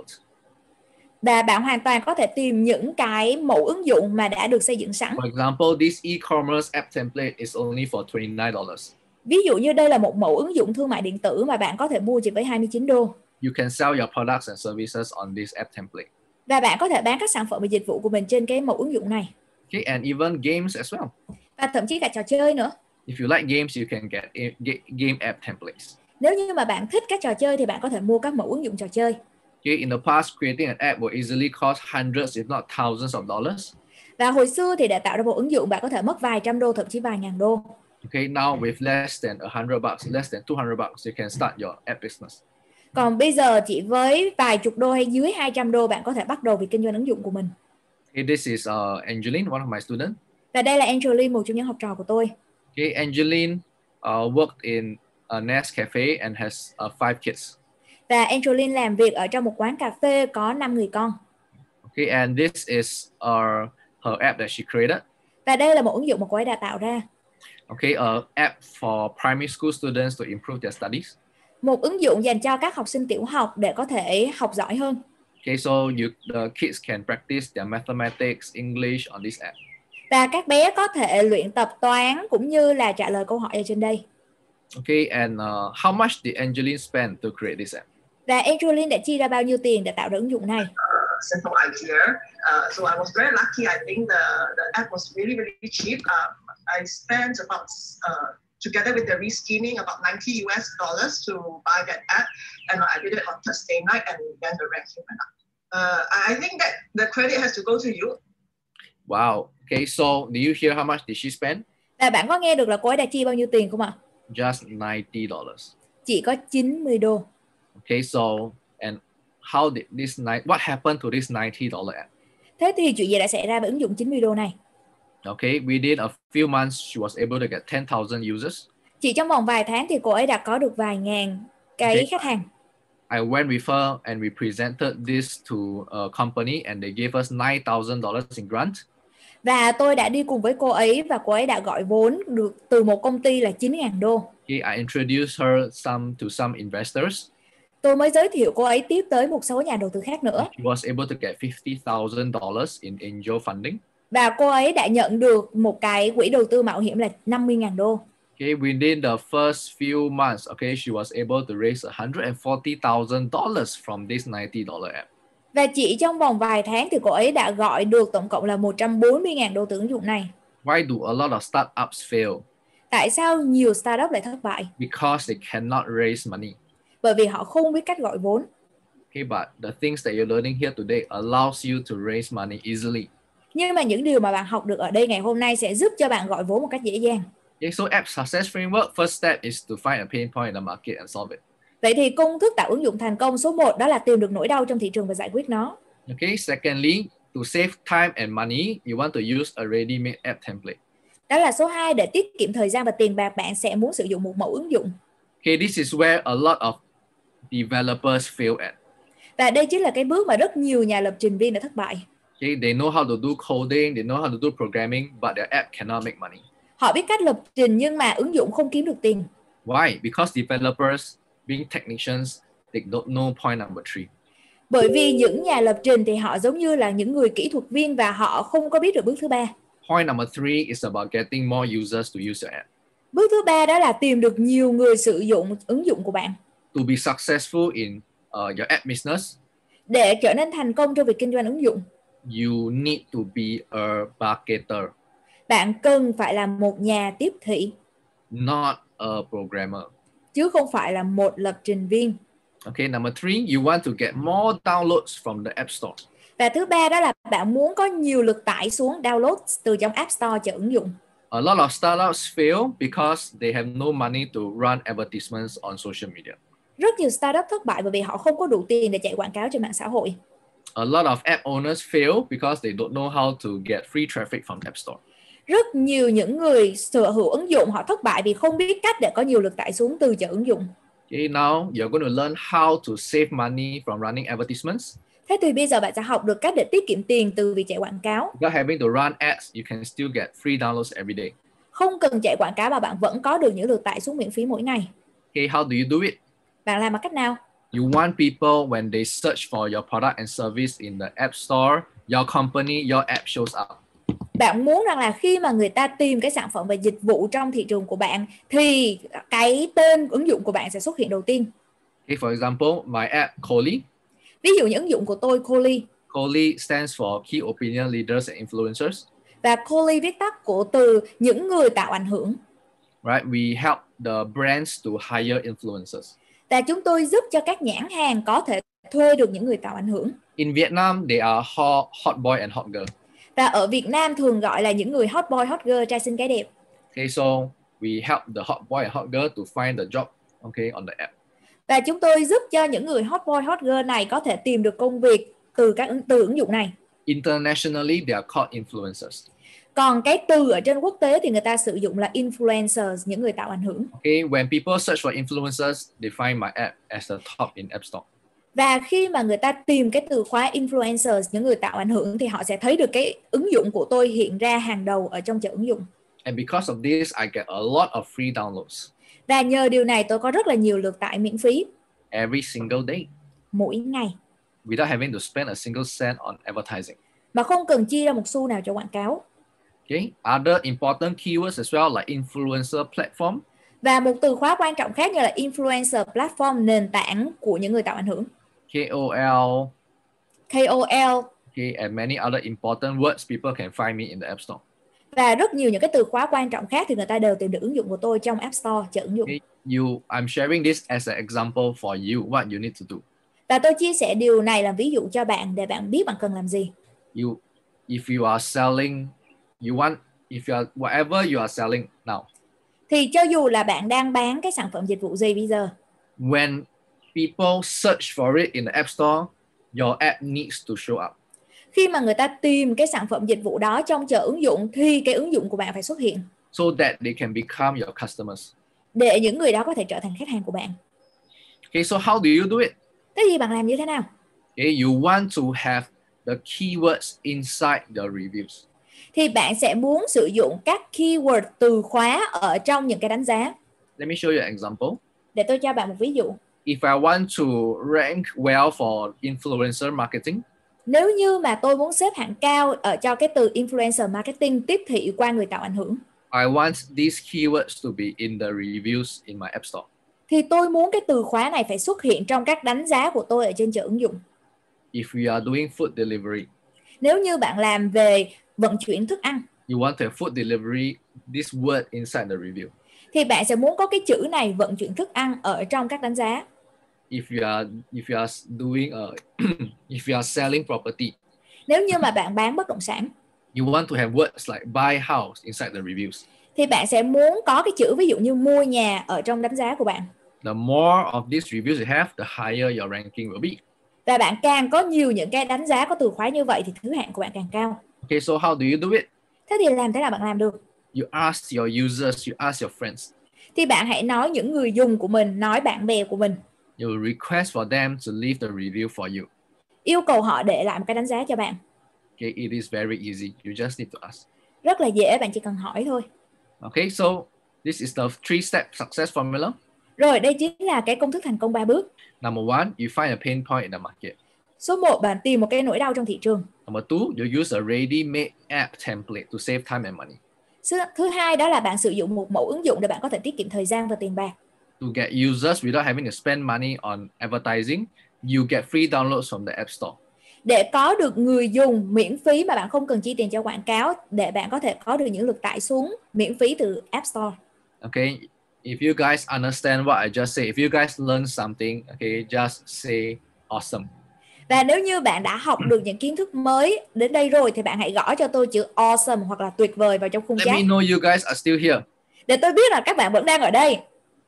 Và bạn hoàn toàn có thể tìm những cái mẫu ứng dụng mà đã được xây dựng sẵn. For example, this e-commerce app template is only for $29. Ví dụ như đây là một mẫu ứng dụng thương mại điện tử mà bạn có thể mua chỉ với 29 đô. You can sell your products and services on this app template. Và bạn có thể bán các sản phẩm và dịch vụ của mình trên cái mẫu ứng dụng này. Okay, and even games as well. Và thậm chí cả trò chơi nữa. If you like games, you can get game app templates. Nếu như mà bạn thích các trò chơi thì bạn có thể mua các mẫu ứng dụng trò chơi. Okay, in the past, creating an app will easily cost hundreds, if not thousands of dollars. Và hồi xưa thì để tạo ra một ứng dụng bạn có thể mất vài trăm đô, thậm chí vài ngàn đô. Okay, now with less than $100, less than $200, you can start your app business. Còn bây giờ chỉ với vài chục đô hay dưới 200 đô bạn có thể bắt đầu việc kinh doanh ứng dụng của mình. Okay, this is Angeline, one of my students. Và đây là Angeline, một trong những học trò của tôi. Okay, Angeline worked in a Nest Cafe and has 5 kids. Và Angeline làm việc ở trong một quán cà phê có 5 người con. Okay, and this is her app that she created. Và đây là một ứng dụng mà cô ấy đã tạo ra. Okay, a app for primary school students to improve their studies. Một ứng dụng dành cho các học sinh tiểu học để có thể học giỏi hơn. Okay, so the kids can practice their mathematics, English on this app. Và các bé có thể luyện tập toán cũng như là trả lời câu hỏi ở trên đây. Okay, and how much did Angeline spend to create this app? Và Angeline đã chi ra bao nhiêu tiền để tạo ra ứng dụng này? Simple idea. So I was very lucky. I think the app was really cheap. I spent about together with the rescheeming about $90 to buy that app, and I did it on Thursday night, and then the rent came up. I think that the credit has to go to you. Wow. Okay, so did you hear how much did she spend? Và bạn có nghe được là cô ấy đã chi bao nhiêu tiền không ạ? Just $90. Chỉ có 90 đô. Okay, so and how did what happened to this $90 app? Thế thì chuyện gì đã xảy ra với ứng dụng 90 đô này? Okay, within a few months, she was able to get 10,000 users. Chỉ trong vòng vài tháng thì cô ấy đã có được vài ngàn cái khách hàng. I went with her and we presented this to a company and they gave us $9,000 in grant. Và tôi đã đi cùng với cô ấy và cô ấy đã gọi vốn được từ một công ty là 9.000 đô. Okay, I introduced her to some investors. Tôi mới giới thiệu cô ấy tiếp tới một số nhà đầu tư khác nữa. She was able to get $50,000 in angel funding. Và cô ấy đã nhận được một cái quỹ đầu tư mạo hiểm là 50.000 đô. Okay, within the first few months, okay, she was able to raise $140,000 from this $90 app. Và chỉ trong vòng vài tháng thì cô ấy đã gọi được tổng cộng là 140.000 đô từ ứng dụng này. Why do a lot of startups fail? Tại sao nhiều startup lại thất bại? Because they cannot raise money. Bởi vì họ không biết cách gọi vốn. Okay, but the things that you're learning here today allows you to raise money easily. Nhưng mà những điều mà bạn học được ở đây ngày hôm nay sẽ giúp cho bạn gọi vốn một cách dễ dàng. Okay, so app success framework, first step is to find a pain point in the market and solve it. Vậy thì công thức tạo ứng dụng thành công số 1 đó là tìm được nỗi đau trong thị trường và giải quyết nó. Okay, secondly, to save time and money, you want to use a ready-made app template. Đó là số 2, để tiết kiệm thời gian và tiền bạc, bạn sẽ muốn sử dụng một mẫu ứng dụng. Okay, this is where a lot of developers fail at. Và đây chính là cái bước mà rất nhiều nhà lập trình viên đã thất bại. Okay, they know how to do coding, they know how to do programming, but their app cannot make money. Họ biết cách lập trình nhưng mà ứng dụng không kiếm được tiền. Why? Because developers, being technicians, they don't know point number 3. Bởi vì những nhà lập trình thì họ giống như là những người kỹ thuật viên và họ không có biết được bước thứ 3. Point number 3 is about getting more users to use your app. Bước thứ 3 đó là tìm được nhiều người sử dụng ứng dụng của bạn. To be successful in your app business, để trở nên thành công trong việc kinh doanh ứng dụng, you need to be a marketer, bạn cần phải là một nhà tiếp thị, not a programmer. chứ không phải là một lập trình viên. Okay, number 3, you want to get more downloads from the App Store. Và thứ 3 đó là bạn muốn có nhiều lượt tải xuống download từ trong App Store cho ứng dụng. A lot of startups fail because they have no money to run advertisements on social media. Rất nhiều startup thất bại bởi vì họ không có đủ tiền để chạy quảng cáo trên mạng xã hội. A lot of app owners fail because they don't know how to get free traffic from App Store. Rất nhiều những người sở hữu ứng dụng họ thất bại vì không biết cách để có nhiều lượt tải xuống từ chợ ứng dụng. Okay, now you're going to learn how to save money from running advertisements. Thế thì bây giờ bạn sẽ học được cách để tiết kiệm tiền từ việc chạy quảng cáo. Without having to run ads, you can still get free downloads every day. Không cần chạy quảng cáo mà bạn vẫn có được những lượt tải xuống miễn phí mỗi ngày. Okay, how do you do it? Bạn làm bằng cách nào? You want people, when they search for your product and service in the App Store, your company, your app shows up. Bạn muốn rằng là khi mà người ta tìm cái sản phẩm và dịch vụ trong thị trường của bạn thì cái tên ứng dụng của bạn sẽ xuất hiện đầu tiên. Okay, for example, my app, Coley. Ví dụ những ứng dụng của tôi, Coley. Coley stands for Key Opinion Leaders and Influencers. Và Coley viết tắt của từ những người tạo ảnh hưởng. Right, we help the brands to hire influencers. Và chúng tôi giúp cho các nhãn hàng có thể thuê được những người tạo ảnh hưởng. In Vietnam, they are hot boy and hot girl. Và ở Việt Nam thường gọi là những người hot boy, hot girl, trai xinh gái đẹp. Okay, so we help the hot boy and hot girl to find the job, okay, on the app. Và chúng tôi giúp cho những người hot boy, hot girl này có thể tìm được công việc từ ứng dụng này. Internationally, they are called influencers. Còn cái từ ở trên quốc tế thì người ta sử dụng là influencers, những người tạo ảnh hưởng. Okay, when people search for influencers, they find my app as the top in App Store. Và khi mà người ta tìm cái từ khóa influencers, những người tạo ảnh hưởng, thì họ sẽ thấy được cái ứng dụng của tôi hiện ra hàng đầu ở trong chợ ứng dụng. And because of this, I get a lot of free downloads. Và nhờ điều này tôi có rất là nhiều lượt tải miễn phí. Every single day. Mỗi ngày. Without having to spend a single cent on advertising. Mà không cần chi ra một xu nào cho quảng cáo. Okay, other important keywords as well like influencer platform. Và một từ khóa quan trọng khác như là influencer platform, nền tảng của những người tạo ảnh hưởng. KOL. KOL. Okay, and many other important words people can find me in the App Store. Và rất nhiều những cái từ khóa quan trọng khác thì người ta đều tìm được ứng dụng của tôi trong App Store, chợ ứng dụng. Okay, I'm sharing this as an example for you, what you need to do. Và tôi chia sẻ điều này làm ví dụ cho bạn để bạn biết bạn cần làm gì. If you are selling, whatever you are selling now. Thì cho dù là bạn đang bán cái sản phẩm dịch vụ gì bây giờ. When people search for it in the App Store, your app needs to show up. Khi mà người ta tìm cái sản phẩm dịch vụ đó trong chợ ứng dụng thì cái ứng dụng của bạn phải xuất hiện. So that they can become your customers. Để những người đó có thể trở thành khách hàng của bạn. Okay, so how do you do it? Thế thì bạn làm như thế nào? Okay, you want to have the keywords inside the reviews. Thì bạn sẽ muốn sử dụng các keyword, từ khóa ở trong những cái đánh giá. Let me show you an example. Để tôi cho bạn một ví dụ. If I want to rank well for influencer marketing, nếu như mà tôi muốn xếp hạng cao ở cho cái từ influencer marketing, tiếp thị qua người tạo ảnh hưởng, I want these keywords to be in the reviews in my App Store. Thì tôi muốn cái từ khóa này phải xuất hiện trong các đánh giá của tôi ở trên chợ ứng dụng. If you are doing food delivery, nếu như bạn làm về vận chuyển thức ăn, you want to have food delivery, this word inside the review. Thì bạn sẽ muốn có cái chữ này, vận chuyển thức ăn, ở trong các đánh giá. If you are doing if you are selling property, nếu như mà bạn bán bất động sản, you want to have words like buy house inside the reviews. Thì bạn sẽ muốn có cái chữ ví dụ như mua nhà ở trong đánh giá của bạn. The more of these reviews you have, the higher your ranking will be. Và bạn càng có nhiều những cái đánh giá có từ khóa như vậy thì thứ hạng của bạn càng cao. Okay, so how do you do it? Thế thì làm thế nào bạn làm được? You ask your users, you ask your friends. Thì bạn hãy nói những người dùng của mình, nói bạn bè của mình. You request for them to leave the review for you. Yêu cầu họ để lại một cái đánh giá cho bạn. Okay, it is very easy. You just need to ask. Rất là dễ, bạn chỉ cần hỏi thôi. Okay, so this is the 3-step success formula. Rồi, đây chính là cái công thức thành công 3 bước. Number 1, you find a pain point in the market. Số 1, bạn tìm một cái nỗi đau trong thị trường. Number 2, you use a ready-made app template to save time and money. Thứ hai đó là bạn sử dụng một mẫu ứng dụng để bạn có thể tiết kiệm thời gian và tiền bạc. To get users without having to spend money on advertising, you get free downloads from the App Store. Để có được người dùng miễn phí mà bạn không cần chi tiền cho quảng cáo, để bạn có thể có được những lượt tải xuống miễn phí từ App Store. Okay, if you guys understand what I just said, if you guys learn something, okay, just say awesome. Và nếu như bạn đã học được những kiến thức mới đến đây rồi thì bạn hãy gõ cho tôi chữ awesome hoặc là tuyệt vời vào trong khung Let me chat. know you guys are still here. Để tôi biết là các bạn vẫn đang ở đây.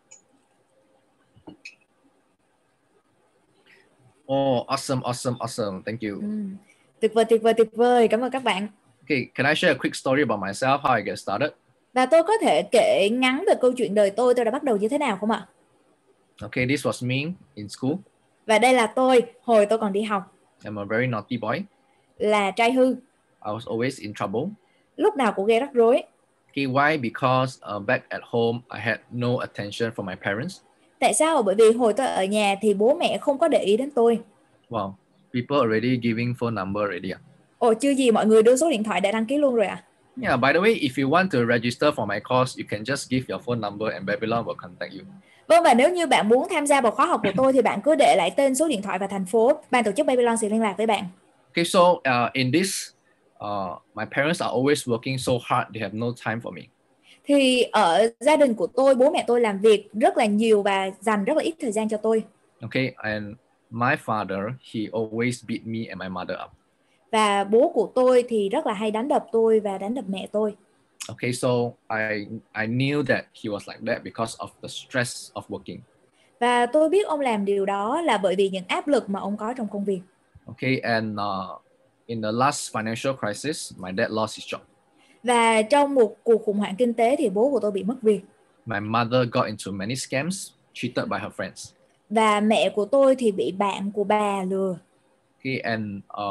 Oh, awesome, awesome, awesome. Thank you. Tuyệt vời, tuyệt vời, tuyệt vời. Cảm ơn các bạn. Okay, can I share a quick story about myself, how I get started? Và tôi có thể kể ngắn về câu chuyện đời tôi đã bắt đầu như thế nào không ạ? Okay, this was me in school. Và đây là tôi hồi tôi còn đi học. I'm a very naughty boy. Là trai hư. I was always in trouble. Lúc nào cũng gây rắc rối. Okay, why? Because back at home, I had no attention from my parents. Tại sao? Bởi vì hồi tôi ở nhà thì bố mẹ không có để ý đến tôi. Wow, people already giving phone number already. Ồ, chưa gì mọi người đưa số điện thoại đã đăng ký luôn rồi à? Yeah, by the way, if you want to register for my course, you can just give your phone number and Babylon will contact you. Vâng, và nếu như bạn muốn tham gia vào khóa học của tôi thì bạn cứ để lại tên, số điện thoại và thành phố. Ban tổ chức Babylon sẽ liên lạc với bạn. Okay, so in this, my parents are always working so hard, they have no time for me. Thì ở gia đình của tôi, bố mẹ tôi làm việc rất là nhiều và dành rất là ít thời gian cho tôi. Okay, and my father, he always beat me and my mother up. Và bố của tôi thì rất là hay đánh đập tôi và đánh đập mẹ tôi. Okay, so I knew that he was like that because of the stress of working. Và tôi biết ông làm điều đó là bởi vì những áp lực mà ông có trong công việc. Okay, and in the last financial crisis, my dad lost his job. Và trong một cuộc khủng hoảng kinh tế thì bố của tôi bị mất việc. My mother got into many scams, cheated by her friends. Và mẹ của tôi thì bị bạn của bà lừa. Okay, and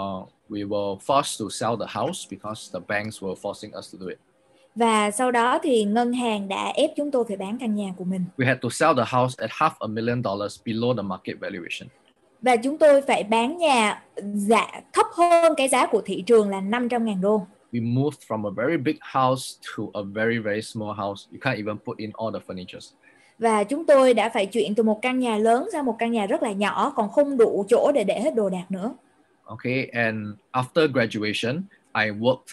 we were forced to sell the house because the banks were forcing us to do it. Và sau đó thì ngân hàng đã ép chúng tôi phải bán căn nhà của mình. We had to sell the house at $500,000 below the market valuation. Và chúng tôi phải bán nhà thấp hơn cái giá của thị trường là 500.000 đô. We moved from a very big house to a very, very small house. You can't even put in all the furnitures. Và chúng tôi đã phải chuyển từ một căn nhà lớn sang một căn nhà rất là nhỏ, còn không đủ chỗ để hết đồ đạc nữa. Okay, and after graduation, I worked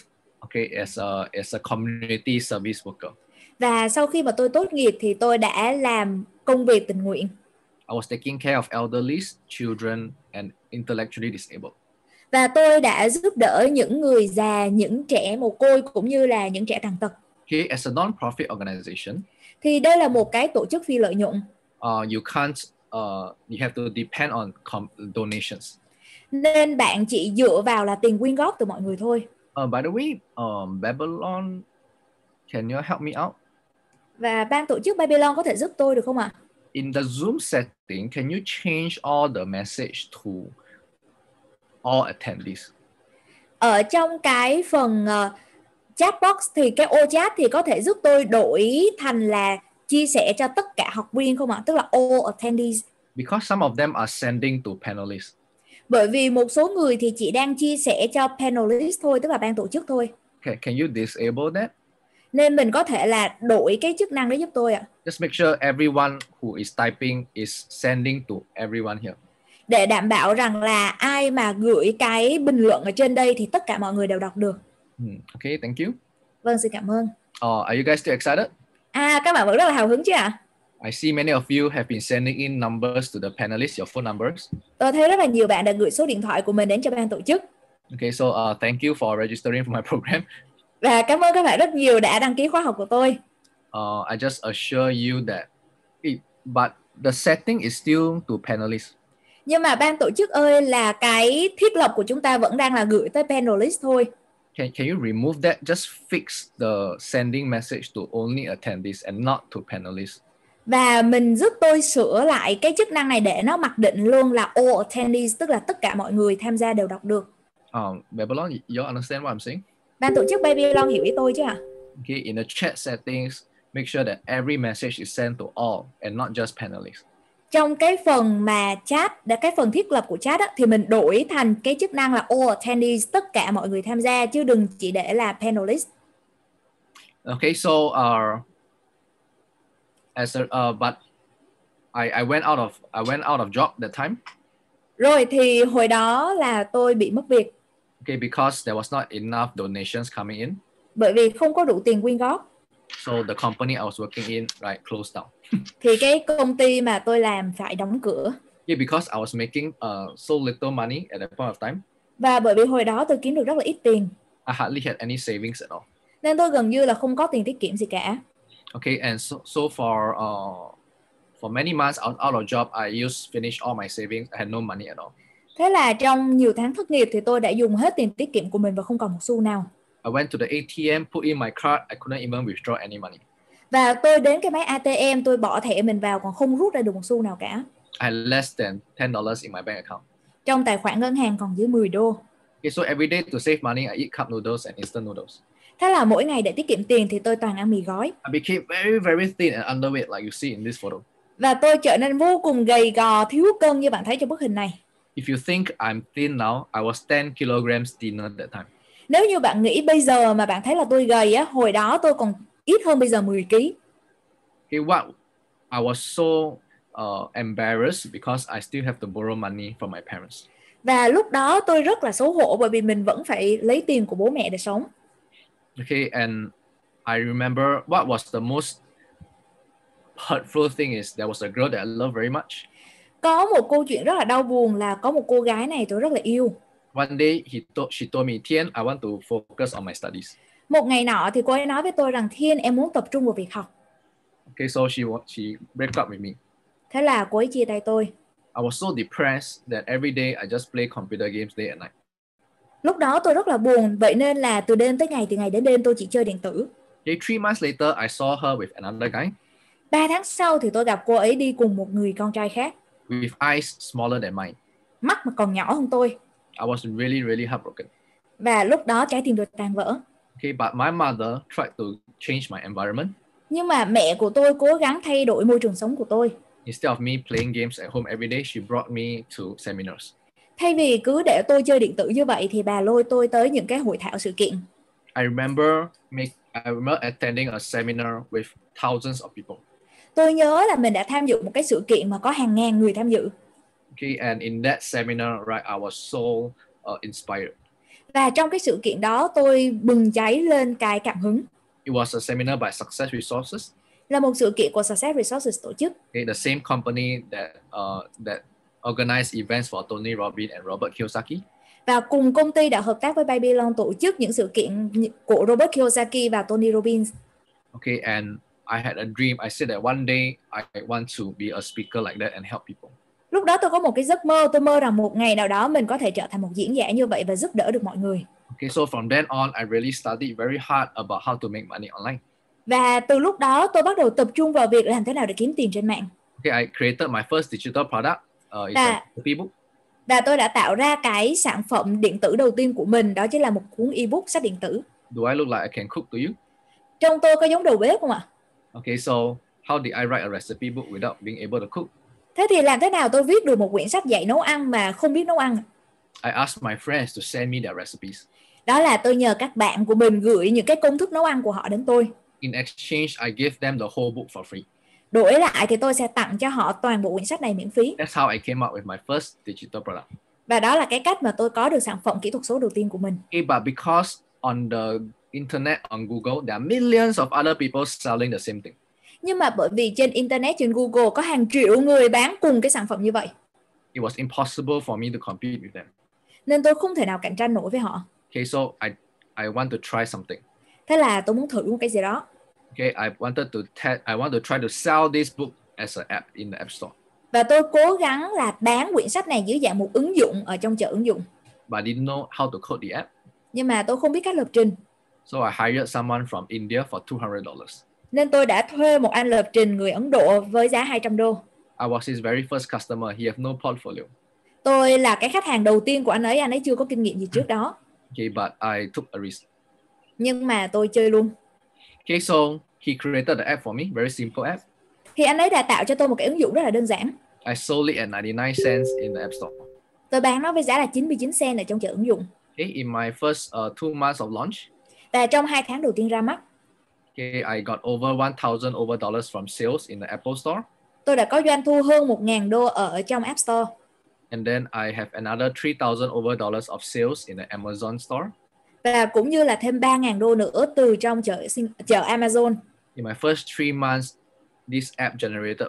as a community service worker. Và sau khi mà tôi tốt nghiệp thì tôi đã làm công việc tình nguyện. I was taking care of elderly, children, and intellectually disabled. Và tôi đã giúp đỡ những người già, những trẻ mồ côi cũng như là những trẻ tàn tật. Okay, as a non-profit organization, thì đây là một cái tổ chức phi lợi nhuận. You have to depend on donations. Nên bạn chỉ dựa vào là tiền quyên góp từ mọi người thôi. By the way, Babylon, can you help me out? Và ban tổ chức Babylon có thể giúp tôi được không ạ? In the Zoom setting, can you change all the message to all attendees? Ở trong cái phần chat box thì cái ô chat thì có thể giúp tôi đổi thành là chia sẻ cho tất cả học viên không ạ? Tức là all attendees. Because some of them are sending to panelists. Bởi vì một số người thì chỉ đang chia sẻ cho panelist thôi, tức là ban tổ chức thôi. Okay, can you disable that? Nên mình có thể là đổi cái chức năng đó giúp tôi ạ. Just make sure everyone who is typing is sending to everyone here. Để đảm bảo rằng là ai mà gửi cái bình luận ở trên đây thì tất cả mọi người đều đọc được. Okay, thank you. Vâng, xin cảm ơn. Are you guys still excited? Các bạn vẫn rất là hào hứng chứ ạ? I see many of you have been sending in numbers to the panelists, your phone numbers. Tôi thấy rất là nhiều bạn đã gửi số điện thoại của mình đến cho ban tổ chức. Okay, so thank you for registering for my program. Và cảm ơn các bạn rất nhiều đã đăng ký khóa học của tôi. I just assure you that, but the setting is still to panelists. Nhưng mà ban tổ chức ơi, là cái thiết lập của chúng ta vẫn đang là gửi tới panelist thôi. Can you remove that? Just fix the sending message to only attendees and not to panelists. Và mình giúp tôi sửa lại cái chức năng này để nó mặc định luôn là all attendees, tức là tất cả mọi người tham gia đều đọc được. Babylon, you understand what I'm saying? Ban tổ chức Babylon hiểu ý tôi chứ ạ? Okay, in the chat settings, make sure that every message is sent to all and not just panelists. Trong cái phần mà chat, cái phần thiết lập của chat á, thì mình đổi thành cái chức năng là all attendees, tất cả mọi người tham gia, chứ đừng chỉ để là panelist. Okay, so but I went out of job that time. Rồi thì hồi đó là tôi bị mất việc. Okay, because there was not enough donations coming in. Bởi vì không có đủ tiền quyên góp. So the company I was working in closed down. Thì cái công ty mà tôi làm phải đóng cửa. Yeah, because I was making so little money at that point of time. Và bởi vì hồi đó tôi kiếm được rất là ít tiền. I hardly had any savings at all. Nên tôi gần như là không có tiền tiết kiệm gì cả. Okay, and so for many months out of job, I finished all my savings. I had no money at all. Thế là trong nhiều tháng thất nghiệp thì tôi đã dùng hết tiền tiết kiệm của mình và không còn một xu nào. I went to the ATM, put in my card. I couldn't even withdraw any money. Và tôi đến cái máy ATM, tôi bỏ thẻ mình vào còn không rút ra được một xu nào cả. I had less than $10 in my bank account. Trong tài khoản ngân hàng còn dưới 10 đô. Okay, so every day to save money, I eat cup noodles and instant noodles. Thế là mỗi ngày để tiết kiệm tiền thì tôi toàn ăn mì gói. I became very, very thin and underweight like you see in this photo. Và tôi trở nên vô cùng gầy gò, thiếu cân như bạn thấy trong bức hình này. If you think I'm thin now, I was 10 kilograms thinner that time. Nếu như bạn nghĩ bây giờ mà bạn thấy là tôi gầy á, hồi đó tôi còn ít hơn bây giờ 10 kg. Okay, I was so embarrassed because I still have to borrow money from my parents. Và lúc đó tôi rất là xấu hổ bởi vì mình vẫn phải lấy tiền của bố mẹ để sống. Okay, and I remember what was the most hurtful thing is there was a girl that I loved very much. Có một câu chuyện rất là đau buồn là có một cô gái này tôi rất là yêu. One day she told me, Thiên, I want to focus on my studies. Một ngày nọ thì cô ấy nói với tôi rằng Thiên, em muốn tập trung vào việc học. Okay, so she break up with me. Thế là cô ấy chia tay tôi. I was so depressed that every day I just play computer games day and night. Lúc đó tôi rất là buồn, vậy nên là từ đêm tới ngày, từ ngày đến đêm tôi chỉ chơi điện tử. Okay, 3 months later, I saw her with another guy. 3 tháng sau thì tôi gặp cô ấy đi cùng một người con trai khác. With eyes smaller than mine. Mắt mà còn nhỏ hơn tôi. I was really, really heartbroken. Và lúc đó trái tim tôi tan vỡ. Okay, but my mother tried to change my environment. Nhưng mà mẹ của tôi cố gắng thay đổi môi trường sống của tôi. Instead of me playing games at home every day, she brought me to seminars. Thay vì cứ để tôi chơi điện tử như vậy thì bà lôi tôi tới những cái hội thảo sự kiện. I remember attending a seminar with thousands of people. Tôi nhớ là mình đã tham dự một cái sự kiện mà có hàng ngàn người tham dự. Okay, and in that seminar, I was so inspired. Và trong cái sự kiện đó tôi bừng cháy lên cái cảm hứng. It was a seminar by Success Resources. Là một sự kiện của Success Resources tổ chức. Okay, the same company that organized events for Tony Robbins and Robert Kiyosaki. Và cùng công ty đã hợp tác với Babylon tổ chức những sự kiện của Robert Kiyosaki và Tony Robbins. Okay, and I had a dream. I said that one day I want to be a speaker like that and help people. Lúc đó tôi có một cái giấc mơ, tôi mơ rằng một ngày nào đó mình có thể trở thành một diễn giả như vậy và giúp đỡ được mọi người. Okay, so from then on, I really studied very hard about how to make money online. Và từ lúc đó tôi bắt đầu tập trung vào việc làm thế nào để kiếm tiền trên mạng. Okay, I created my first digital product. It's a ebook. Và tôi đã tạo ra cái sản phẩm điện tử đầu tiên của mình, đó chính là một cuốn ebook sách điện tử. Do I look like I can cook to you? Trông tôi có giống đầu bếp không ạ? Okay, so how did I write a recipe book without being able to cook? Thế thì làm thế nào tôi viết được một quyển sách dạy nấu ăn mà không biết nấu ăn? I asked my friends to send me their recipes. Đó là tôi nhờ các bạn của mình gửi những cái công thức nấu ăn của họ đến tôi. In exchange, I give them the whole book for free. Đổi lại thì tôi sẽ tặng cho họ toàn bộ quyển sách này miễn phí. That's how I came up with my first digital product. Và đó là cái cách mà tôi có được sản phẩm kỹ thuật số đầu tiên của mình. Okay, but because on the internet, on Google, there are millions of other people selling the same thing. Nhưng mà bởi vì trên internet, trên Google có hàng triệu người bán cùng cái sản phẩm như vậy. It was impossible for me to compete with them. Nên tôi không thể nào cạnh tranh nổi với họ. Okay, so I want to try something. Thế là tôi muốn thử một cái gì đó. Okay, I want to try to sell this book as an app in the App Store. Và tôi cố gắng là bán quyển sách này dưới dạng một ứng dụng ở trong chợ ứng dụng. But I didn't know how to code the app. Nhưng mà tôi không biết cách lập trình. So I hired someone from India for $200. Nên tôi đã thuê một anh lập trình người Ấn Độ với giá 200 đô. I was his very first customer. He had no portfolio. Tôi là cái khách hàng đầu tiên của anh ấy chưa có kinh nghiệm gì trước đó. Okay, but I took a risk. Nhưng mà tôi chơi luôn. Okay, so he created the app for me, very simple app. Thì anh ấy đã tạo cho tôi một cái ứng dụng rất là đơn giản. I sold it at 99 cents in the App Store. Tôi bán nó với giá là 99 cent ở trong chợ ứng dụng. Okay, in my first 2 months of launch, Và trong 2 tháng đầu tiên ra mắt, okay, I got over $1,000 from sales in the Apple Store. tôi đã có doanh thu hơn 1.000 đô ở trong App Store. And then I have another $3,000 of sales in the Amazon Store. Và cũng như là thêm 3.000 đô nữa từ trong chợ Amazon. In my first 3 months, this app generated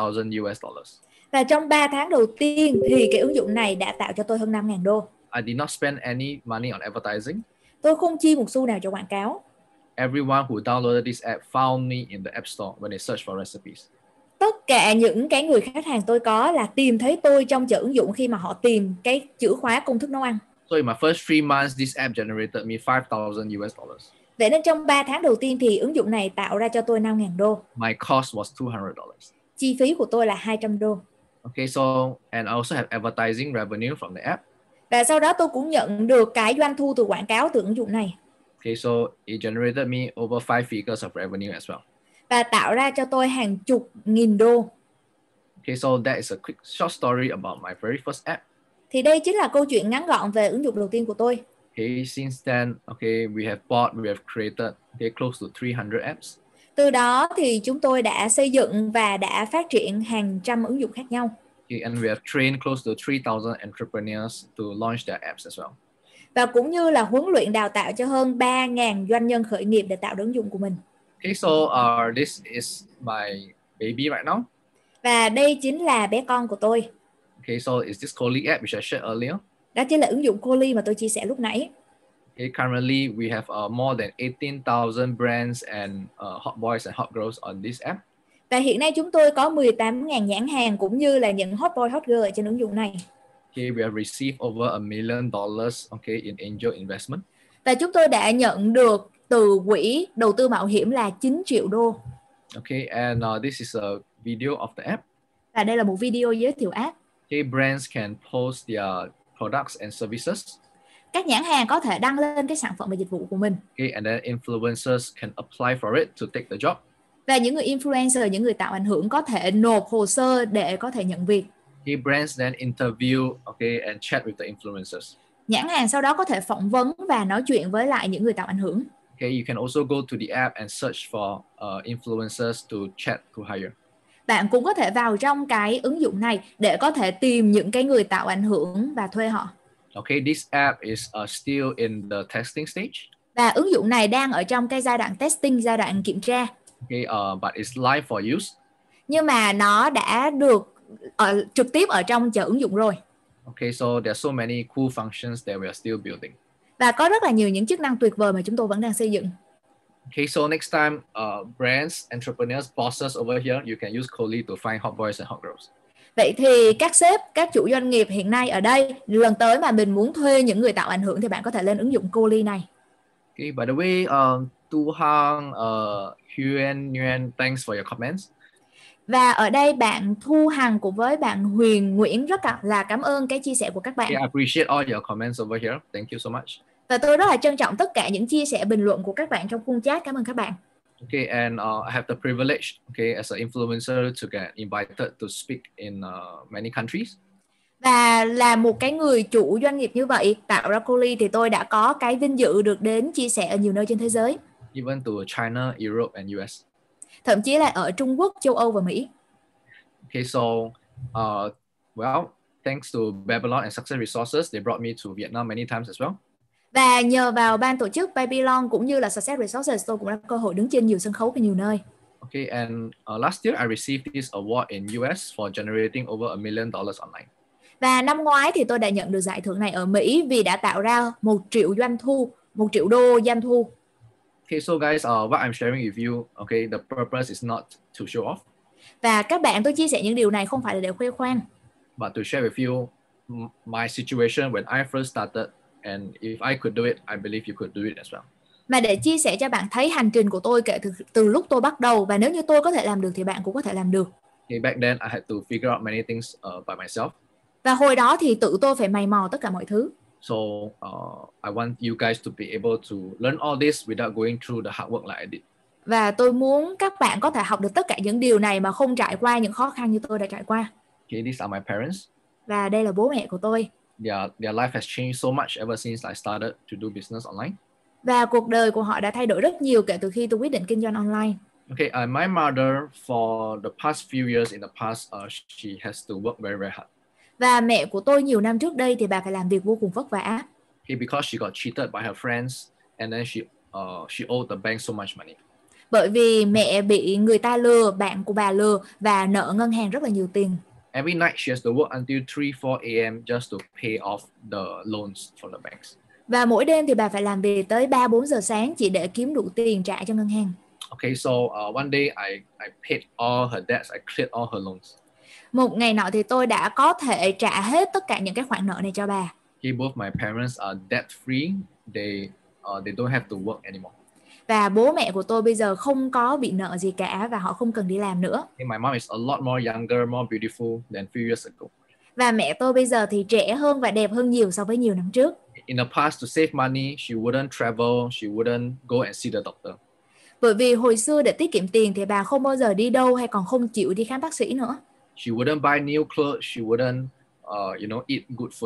$5,000. Và trong 3 tháng đầu tiên thì cái ứng dụng này đã tạo cho tôi hơn 5.000 đô. I did not spend any money on advertising. Tôi không chi một xu nào cho quảng cáo. Everyone who downloaded this app found me in the App Store when they searched for recipes. Tất cả những cái người khách hàng tôi có là tìm thấy tôi trong chợ ứng dụng khi mà họ tìm cái chữ khóa công thức nấu ăn. So in my first 3 months, this app generated me $5,000. Vậy nên trong 3 tháng đầu tiên thì ứng dụng này tạo ra cho tôi 5.000 đô. My cost was $200. Chi phí của tôi là 200 đô. Okay, so and I also have advertising revenue from the app. Và sau đó tôi cũng nhận được cái doanh thu từ quảng cáo từ ứng dụng này. Okay, so it generated me over 5 figures of revenue as well. Và tạo ra cho tôi hàng chục nghìn đô. Okay, so that is a quick short story about my very first app. Thì đây chính là câu chuyện ngắn gọn về ứng dụng đầu tiên của tôi. Okay, since then, okay, we have created close to 300 apps. Từ đó thì chúng tôi đã xây dựng và đã phát triển hàng trăm ứng dụng khác nhau. Okay, and we have trained close to 3,000 entrepreneurs to launch their apps as well. Và cũng như là huấn luyện đào tạo cho hơn 3.000 doanh nhân khởi nghiệp để tạo được ứng dụng của mình. Okay, so this is my baby right now. Và đây chính là bé con của tôi. Okay, so is this Colleague app which I shared earlier? Đó chính là ứng dụng Colleague mà tôi chia sẻ lúc nãy. Okay, currently we have more than 18,000 brands and hot boys and hot girls on this app. Và hiện nay chúng tôi có 18.000 nhãn hàng cũng như là những hot boy, hot girl ở trên ứng dụng này. Okay, we have received over $1 million, okay, in angel investment. Và chúng tôi đã nhận được từ quỹ đầu tư mạo hiểm là 9 triệu đô. Okay, and this is a video of the app. Và đây là một video giới thiệu app. Okay, brands can post their products and services. Các nhãn hàng có thể đăng lên cái sản phẩm và dịch vụ của mình. Okay, and then influencers can apply for it to take the job. Và những người influencer, những người tạo ảnh hưởng có thể nộp hồ sơ để có thể nhận việc. Okay, brands then interview, okay, and chat with the influencers. Nhãn hàng sau đó có thể phỏng vấn và nói chuyện với lại những người tạo ảnh hưởng. Okay, you can also go to the app and search for influencers to chat to hire. Bạn cũng có thể vào trong cái ứng dụng này để có thể tìm những cái người tạo ảnh hưởng và thuê họ. Okay, this app is still in the testing stage. Và ứng dụng này đang ở trong cái giai đoạn testing, giai đoạn kiểm tra. Okay, but it's live for use. Nhưng mà nó đã được trực tiếp ở trong chợ ứng dụng rồi. Okay, so there are so many cool functions that we are still building. Và có rất là nhiều những chức năng tuyệt vời mà chúng tôi vẫn đang xây dựng. Okay, so next time, brands, entrepreneurs, bosses over here, you can use Colleague to find hot boys and hot girls. Vậy thì các sếp, các chủ doanh nghiệp hiện nay ở đây, lần tới mà mình muốn thuê những người tạo ảnh hưởng thì bạn có thể lên ứng dụng Colleague này. Okay, by the way, Tu Hang, Huyen, Nguyen, thanks for your comments. Và ở đây bạn Thu Hằng cùng với bạn Huyền Nguyễn rất là cảm ơn cái chia sẻ của các bạn. Okay, I appreciate all your comments over here. Thank you so much. Và tôi rất là trân trọng tất cả những chia sẻ bình luận của các bạn trong khung chat. Cảm ơn các bạn. Okay, and I have the privilege, okay, as an influencer to get invited to speak in many countries. Và là một cái người chủ doanh nghiệp như vậy, tạo ra Colleague thì tôi đã có cái vinh dự được đến chia sẻ ở nhiều nơi trên thế giới. Even to China, Europe, and US. Thậm chí là ở Trung Quốc, châu Âu và Mỹ. Okay, so, well, thanks to Babylon and Success Resources, they brought me to Vietnam many times as well. Và nhờ vào ban tổ chức Babylon cũng như là Success Resources, tôi cũng đã có cơ hội đứng trên nhiều sân khấu và nhiều nơi. Okay, and last year I received this award in US for generating over $1 million online. Và năm ngoái thì tôi đã nhận được giải thưởng này ở Mỹ vì đã tạo ra 1 triệu doanh thu, 1 triệu đô doanh thu. Okay, so guys, what I'm sharing with you, okay, the purpose is not to show off. Và các bạn, tôi chia sẻ những điều này không phải là để khoe khoang, but to share with you my situation when I first started And if I could do it, I believe you could do it as well. Mà để chia sẻ cho bạn thấy hành trình của tôi kể từ lúc tôi bắt đầu, và nếu như tôi có thể làm được thì bạn cũng có thể làm được. Okay, back then I had to figure out many things by myself. Và hồi đó thì tự tôi phải mày mò tất cả mọi thứ. So I want you guys to be able to learn all this without going through the hard work like I did. Và tôi muốn các bạn có thể học được tất cả những điều này mà không trải qua những khó khăn như tôi đã trải qua. Okay, these are my parents. Và đây là bố mẹ của tôi. Their life has changed so much ever since I started to do business online. Và cuộc đời của họ đã thay đổi rất nhiều kể từ khi tôi quyết định kinh doanh online. Okay, my mother for the past few years in the past, she has to work very hard. Và mẹ của tôi nhiều năm trước đây thì bà phải làm việc vô cùng vất vả. Okay, because she got cheated by her friends, and then she owed the bank so much money. Bởi vì mẹ bị người ta lừa, bạn của bà lừa và nợ ngân hàng rất là nhiều tiền. Every night she has to work until 3-4 a.m. just to pay off the loans from the banks. Và mỗi đêm thì bà phải làm việc tới 3-4 giờ sáng chỉ để kiếm đủ tiền trả cho ngân hàng. Okay, so one day I paid all her debts, I cleared all her loans. Một ngày nọ thì tôi đã có thể trả hết tất cả những cái khoản nợ này cho bà. Okay, both my parents are debt free. They don't have to work anymore. Và bố mẹ của tôi bây giờ không có bị nợ gì cả và họ không cần đi làm nữa. Okay, my mom is a lot more younger, more beautiful than few years ago. Và mẹ tôi bây giờ thì trẻ hơn và đẹp hơn nhiều so với nhiều năm trước. In the past, to save money, she wouldn't travel, she wouldn't go and see the doctor. Bởi vì hồi xưa để tiết kiệm tiền thì bà không bao giờ đi đâu hay còn không chịu đi khám bác sĩ nữa. She wouldn't buy new clothes, she wouldn't eat good food.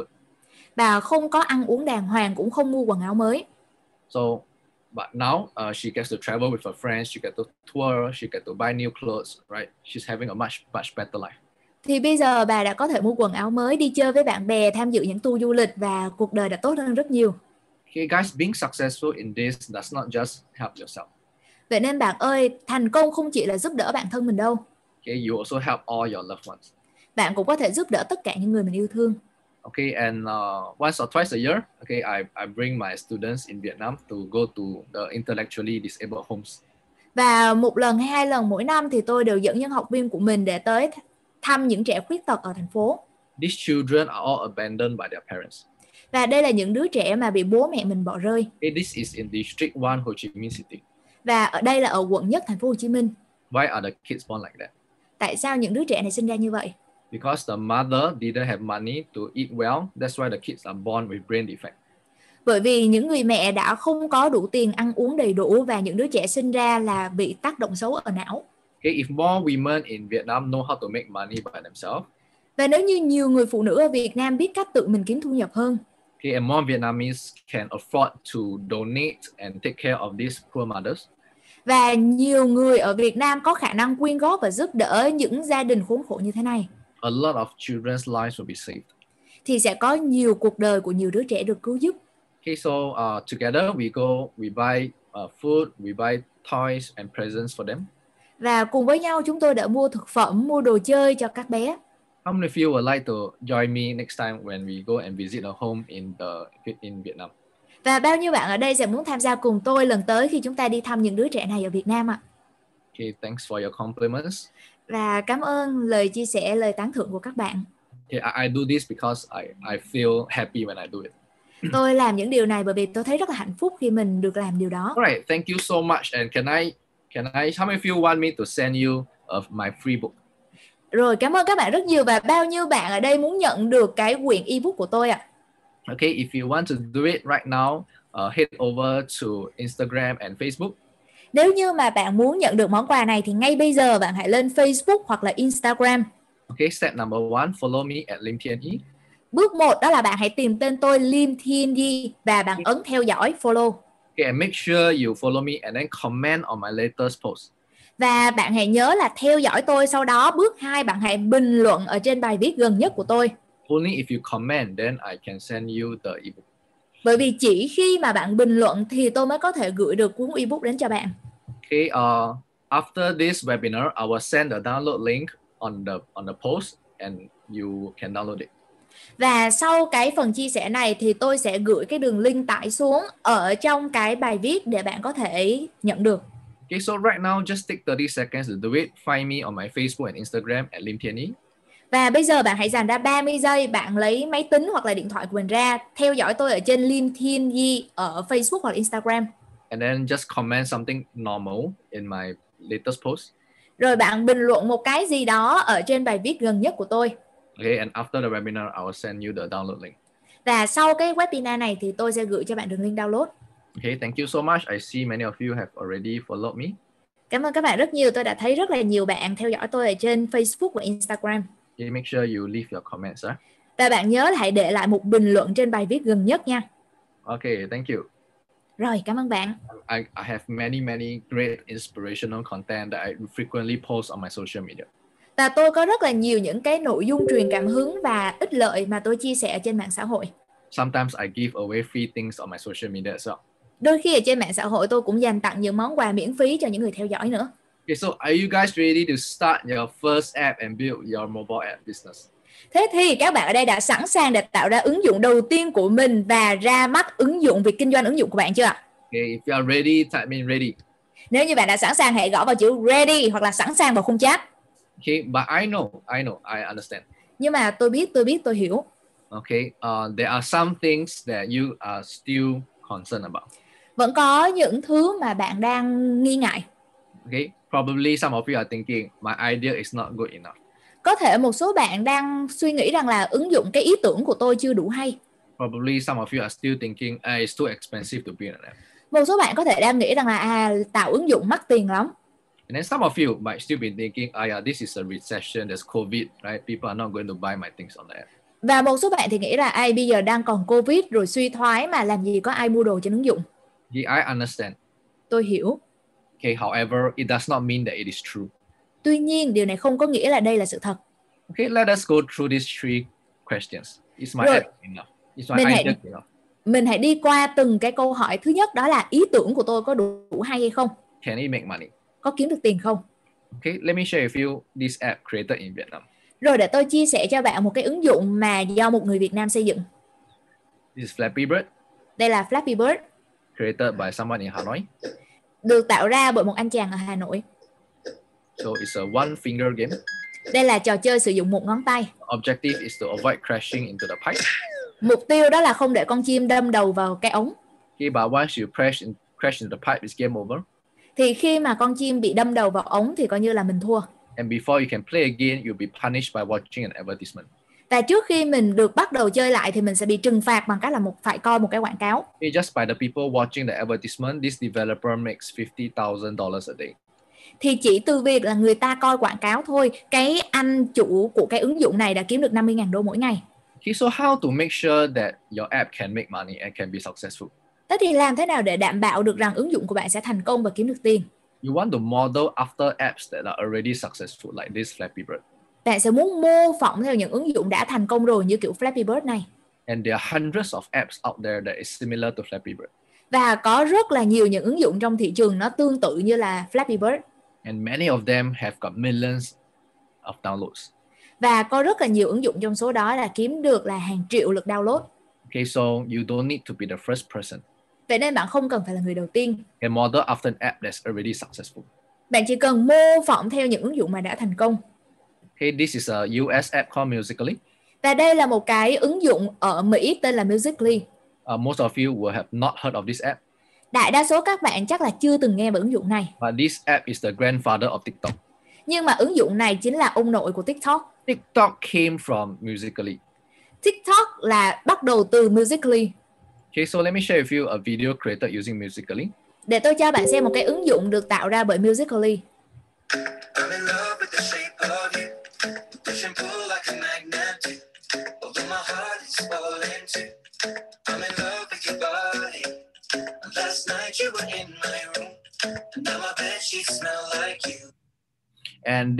Bà không có ăn uống đàng hoàng, cũng không mua quần áo mới. So, but now she gets to travel with her friends, she gets to tour, she gets to buy new clothes, right? She's having a much better life. Thì bây giờ bà đã có thể mua quần áo mới, đi chơi với bạn bè, tham dự những tour du lịch và cuộc đời đã tốt hơn rất nhiều. Okay, guys, being successful in this does not just help yourself. Vậy nên bạn ơi, thành công không chỉ là giúp đỡ bản thân mình đâu. Okay, you also help all your loved ones. Bạn cũng có thể giúp đỡ tất cả những người mình yêu thương. Okay, and once or twice a year, okay, I bring my students in Vietnam to go to the intellectually disabled homes. Và một lần hay 2 lần mỗi năm thì tôi đều dẫn những học viên của mình để tới thăm những trẻ khuyết tật ở thành phố. These children are all abandoned by their parents. Và đây là những đứa trẻ mà bị bố mẹ mình bỏ rơi. Okay, this is in District 1, Ho Chi Minh City. Và ở đây là ở quận nhất thành phố Hồ Chí Minh. Why are the kids born like that? Tại sao những đứa trẻ này sinh ra như vậy? Because the mother didn't have money to eat well. That's why the kids are born with brain defect. Bởi vì những người mẹ đã không có đủ tiền ăn uống đầy đủ và những đứa trẻ sinh ra là bị tác động xấu ở não. Okay, if more women in Vietnam know how to make money by themselves. Và nếu như nhiều người phụ nữ ở Việt Nam biết cách tự mình kiếm thu nhập hơn. Okay, and more Vietnamese can afford to donate and take care of these poor mothers. Và nhiều người ở Việt Nam có khả năng quyên góp và giúp đỡ những gia đình khốn khổ như thế này. A lot of children's lives will be saved. Thì sẽ có nhiều cuộc đời của nhiều đứa trẻ được cứu giúp. Okay, so together we buy food, we buy toys and presents for them. Và cùng với nhau chúng tôi đã mua thực phẩm, mua đồ chơi cho các bé. How many of you would like to join me next time when we go and visit a home in Vietnam? Và bao nhiêu bạn ở đây sẽ muốn tham gia cùng tôi lần tới khi chúng ta đi thăm những đứa trẻ này ở Việt Nam ạ? Okay, thanks for your compliments. Và cảm ơn lời chia sẻ, lời tán thưởng của các bạn. Okay, I do this because I feel happy when I do it. Tôi làm những điều này bởi vì tôi thấy rất là hạnh phúc khi mình được làm điều đó. Alright, thank you so much. And can I? How many of you want me to send you my free book? Rồi, cảm ơn các bạn rất nhiều. Và bao nhiêu bạn ở đây muốn nhận được cái quyển ebook của tôi ạ? Okay, if you want to do it right now, head over to Instagram and Facebook. Nếu như mà bạn muốn nhận được món quà này thì ngay bây giờ bạn hãy lên Facebook hoặc là Instagram. Okay, step number 1, follow me at Lim Thiên Yi. Bước 1 đó là bạn hãy tìm tên tôi Lim Thiên Yi và bạn ấn theo dõi, follow. Okay, and make sure you follow me and then comment on my latest post. Và bạn hãy nhớ là theo dõi tôi, sau đó bước 2 bạn hãy bình luận ở trên bài viết gần nhất của tôi. Only if you comment, then I can send you the ebook. Bởi vì chỉ khi mà bạn bình luận thì tôi mới có thể gửi được cuốn ebook đến cho bạn. Okay, after this webinar, I will send a download link on the post and you can download it. Và sau cái phần chia sẻ này thì tôi sẽ gửi cái đường link tải xuống ở trong cái bài viết để bạn có thể nhận được. Okay, so right now, just take 30 seconds to do it. Find me on my Facebook and Instagram at Lim Thiên Yi. Và bây giờ bạn hãy dành ra 30 giây, bạn lấy máy tính hoặc là điện thoại của mình ra, theo dõi tôi ở trên Lim Thiên Di ở Facebook hoặc là Instagram. And then just comment something normal in my latest post. Rồi bạn bình luận một cái gì đó ở trên bài viết gần nhất của tôi. Okay, and after the webinar, I will send you the download link. Và sau cái webinar này thì tôi sẽ gửi cho bạn đường link download. Okay, thank you so much. I see many of you have already followed me. Cảm ơn các bạn rất nhiều. Tôi đã thấy rất là nhiều bạn theo dõi tôi ở trên Facebook và Instagram. Okay, make sure you leave your comments. Và bạn nhớ là hãy để lại một bình luận trên bài viết gần nhất nha. Okay, thank you. Rồi, cảm ơn bạn. I have many great inspirational content that I frequently post on my social media. Và tôi có rất là nhiều những cái nội dung truyền cảm hứng và ích lợi mà tôi chia sẻ trên mạng xã hội. Sometimes I give away free things on my social media as well. Đôi khi ở trên mạng xã hội tôi cũng dành tặng những món quà miễn phí cho những người theo dõi nữa. Okay, so are you guys ready to start your first app and build your mobile app business? Thế thì các bạn ở đây đã sẵn sàng để tạo ra ứng dụng đầu tiên của mình và ra mắt ứng dụng, việc kinh doanh ứng dụng của bạn chưa ạ? Okay, if you are ready, type in ready. Nếu như bạn đã sẵn sàng, hãy gõ vào chữ ready hoặc là sẵn sàng vào khung chat. Okay, but I know, I understand. Nhưng mà tôi hiểu. Okay, there are some things that you are still concerned about. Vẫn có những thứ mà bạn đang nghi ngại. Okay, probably some of you are thinking my idea is not good enough. Có thể một số bạn đang suy nghĩ rằng là ứng dụng cái ý tưởng của tôi chưa đủ hay. Probably some of you are still thinking it's too expensive to build an app. Một số bạn có thể đang nghĩ rằng là tạo ứng dụng mắc tiền lắm. And then some of you might still be thinking, yeah, this is a recession, there's COVID, right? People are not going to buy my things on the app. Và một số bạn thì nghĩ là bây giờ đang còn Covid rồi suy thoái mà làm gì có ai mua đồ trên ứng dụng. Yeah, I understand. Tôi hiểu. Okay, however, it does not mean that it is true. Tuy nhiên, điều này không có nghĩa là đây là sự thật. Okay, let us go through these three questions. Is my Rồi. app enough? Is my idea enough? Mình hãy đi qua từng cái câu hỏi. Thứ nhất đó là ý tưởng của tôi có đủ hay hay không? Can it make money? Có kiếm được tiền không? Okay, let me share with you this app created in Vietnam. Rồi để tôi chia sẻ cho bạn một cái ứng dụng mà do một người Việt Nam xây dựng. This is Flappy Bird, Đây là Flappy Bird, created by someone in Hanoi. được tạo ra bởi một anh chàng ở Hà Nội. So it's a one finger game. Đây là trò chơi sử dụng một ngón tay. Objective is to avoid crashing into the pipe. Mục tiêu đó là không để con chim đâm đầu vào cái ống. Okay, but once you crash into the pipe, it's game over. Thì khi mà con chim bị đâm đầu vào ống thì coi như là mình thua. And before you can play again, you'll be punished by watching an advertisement. Và trước khi mình được bắt đầu chơi lại thì mình sẽ bị trừng phạt bằng cách là phải coi một cái quảng cáo. Okay, just by the people watching the advertisement, this developer makes $50,000 a day. Thì chỉ từ việc là người ta coi quảng cáo thôi, cái anh chủ của cái ứng dụng này đã kiếm được 50.000 đô mỗi ngày. Okay, so how to make sure that your app can make money and can be successful? Thế thì làm thế nào để đảm bảo được rằng ứng dụng của bạn sẽ thành công và kiếm được tiền? You want to model after apps that are already successful, like this Flappy Bird. Bạn sẽ muốn mô phỏng theo những ứng dụng đã thành công rồi như kiểu Flappy Bird này. And there are hundreds of apps out there that is similar to Flappy Bird. Và có rất là nhiều những ứng dụng trong thị trường nó tương tự như là Flappy Bird. And many of them have got millions of downloads. Và có rất là nhiều ứng dụng trong số đó là kiếm được là hàng triệu lượt download. Okay, so you don't need to be the first person. Vậy nên bạn không cần phải là người đầu tiên. And model after an app that's already successful. Bạn chỉ cần mô phỏng theo những ứng dụng mà đã thành công. Okay, this is a US app called Musical.ly. Và đây là một cái ứng dụng ở Mỹ tên là Musical.ly. Most of you will have not heard of this app. Đại đa số các bạn chắc là chưa từng nghe về ứng dụng này. But this app is the grandfather of TikTok. Nhưng mà ứng dụng này chính là ông nội của TikTok. TikTok came from Musical.ly. TikTok là bắt đầu từ Musical.ly. Okay, so let me share with you a video created using Musical.ly. Để tôi cho bạn xem một cái ứng dụng được tạo ra bởi Musical.ly. I'm in love with the shape of you. Push and pull like a magnet do. Although my heart is falling too. I'm in love with your body. Last night you were in my room. And now my bed sheets smell like you. And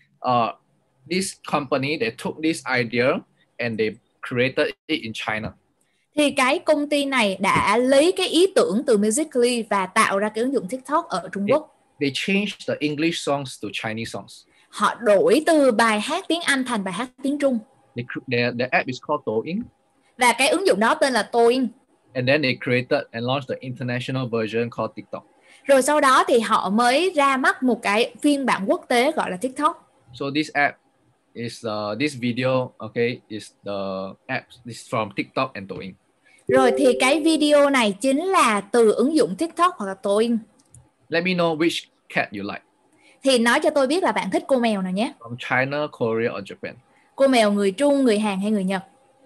this company, they took this idea and they created it in China. Thì cái công ty này đã lấy cái ý tưởng từ Musical.ly và tạo ra cái ứng dụng TikTok ở Trung Quốc. They changed the English songs to Chinese songs. Họ đổi từ bài hát tiếng Anh thành bài hát tiếng Trung. The app is called Douyin. Và cái ứng dụng đó tên là Douyin. And then they created and launched the international version called TikTok. Rồi sau đó thì họ mới ra mắt một cái phiên bản quốc tế gọi là TikTok. So this app is this video, okay, is the app. This from TikTok and Douyin. Rồi thì cái video này chính là từ ứng dụng TikTok hoặc là Douyin. Let me know which cat you like. Thì nói cho tôi biết là bạn thích cô mèo nào nhé. From China, Korea, or Japan. Cô mèo người Trung, người Hàn hay người Nhật?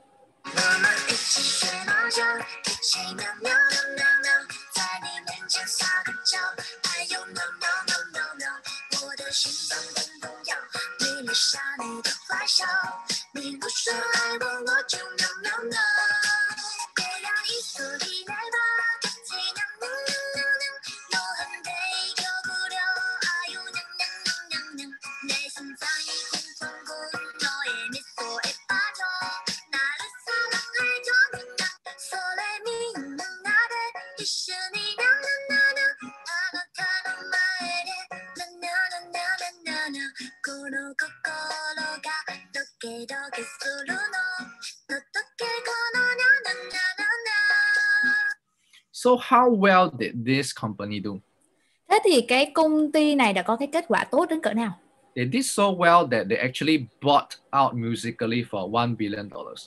So how well did this company do? Thế thì cái công ty này đã có cái kết quả tốt đến cỡ nào? They did so well that they actually bought out Musical.ly for $1 billion.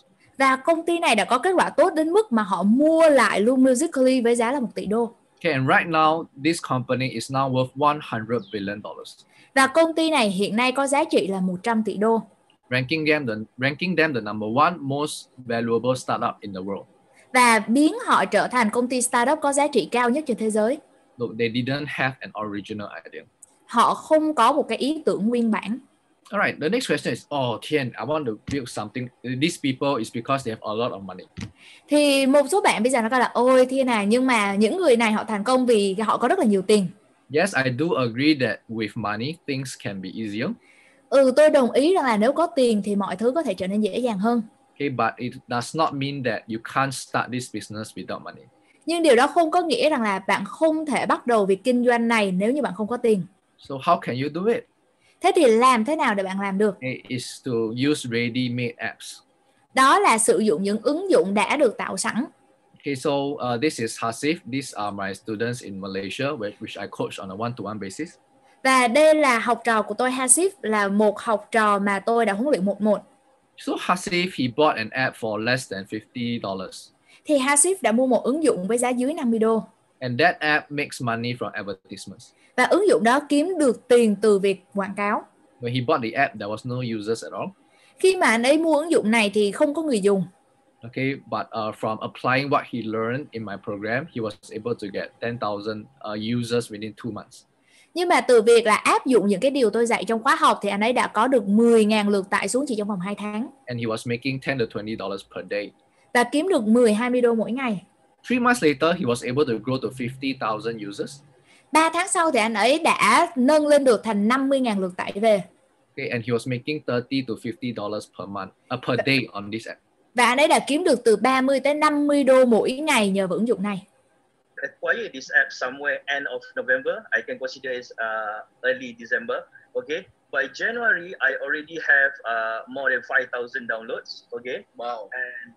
Và công ty này đã có kết quả tốt đến mức mà họ mua lại luôn Musical.ly với giá là 1 tỷ đô. Okay, and right now, this company is now worth $100 billion. Và công ty này hiện nay có giá trị là 100 tỷ đô. Ranking them the number one most valuable startup in the world. Và biến họ trở thành công ty startup có giá trị cao nhất trên thế giới. Look, they didn't have an original idea. Họ không có một cái ý tưởng nguyên bản. All right, the next question is, oh, Tian, I want to build something. These people is because they have a lot of money. Thì một số bạn bây giờ nó coi là ôi Thiên à, nhưng mà những người này họ thành công vì họ có rất là nhiều tiền. Yes, I do agree that with money, things can be easier. Tôi đồng ý rằng là nếu có tiền thì mọi thứ có thể trở nên dễ dàng hơn. Okay, but it does not mean that you can't start this business without money. Nhưng điều đó không có nghĩa rằng là bạn không thể bắt đầu việc kinh doanh này nếu như bạn không có tiền. So how can you do it? Thế thì làm thế nào để bạn làm được? It is to use ready-made apps. Đó là sử dụng những ứng dụng đã được tạo sẵn. Okay, so this is Hasif. These are my students in Malaysia, which I coach on a one-to-one basis. Và đây là học trò của tôi, Hasif, là một học trò mà tôi đã huấn luyện 1-1. So Hasif, he bought an app for less than $50. Thì Hasif đã mua một ứng dụng với giá dưới 50 đô. And that app makes money from advertisements. Và ứng dụng đó kiếm được tiền từ việc quảng cáo. When he bought the app, there was no users at all. Khi mà anh ấy mua ứng dụng này thì không có người dùng. Okay, but from applying what he learned in my program, he was able to get 10,000 users within 2 months. Nhưng mà từ việc là áp dụng những cái điều tôi dạy trong khóa học thì anh ấy đã có được 10.000 lượt tải xuống chỉ trong vòng 2 tháng. And he was making $10 to $20 per day. Và kiếm được 10-20 đô mỗi ngày. 3 months later, he was able to grow to 50,000 users. 3 tháng sau thì anh ấy đã nâng lên được thành 50.000 lượt tải về. Okay, and he was making $30 to $50 per month, per day on this app. Và anh ấy đã kiếm được từ 30 tới 50 đô mỗi ngày nhờ vào ứng dụng này. Acquire this app somewhere end of November. I can consider it early December. Okay, by January I already have more than 5,000 downloads. Okay, Wow.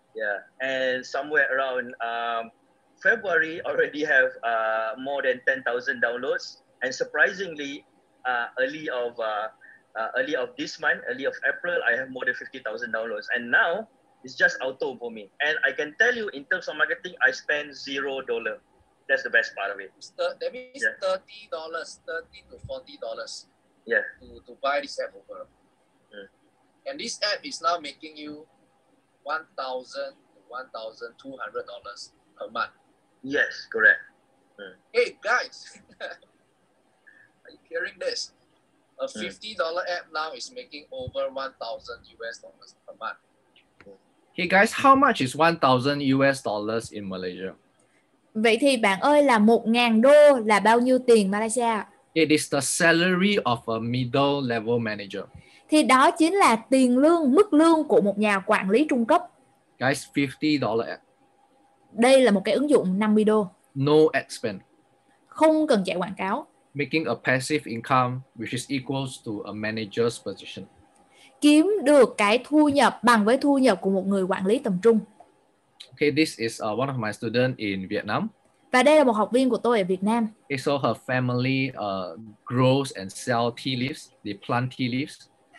and somewhere around February already have more than 10,000 downloads. And surprisingly, early of this month, early of April, I have more than 50,000 downloads. And now it's just auto for me. And I can tell you, in terms of marketing, I spend $0. That's the best part of it. That means $30, $30 to $40. Yeah. To buy this app over. And this app is now making you $1,000 to $1,200 per month. Yes, correct. Hey guys, are you hearing this? A $50 app now is making over $1,000 per month. Hey guys, how much is $1,000 in Malaysia? Vậy thì bạn ơi, là 1.000 đô là bao nhiêu tiền Malaysia? It is the salary of a middle level manager. Thì đó chính là tiền lương, mức lương của một nhà quản lý trung cấp. Guys, $50 app. Đây là một cái ứng dụng 50 đô. No ad spend. Không cần chạy quảng cáo. Making a passive income which is equals to a manager's position. Kiếm được cái thu nhập bằng với thu nhập của một người quản lý tầm trung. Okay, this is one of my students in Vietnam. Và đây là một học viên của tôi ở Việt Nam. Okay, so her family grows and sell tea leaves. They plant tea leaves.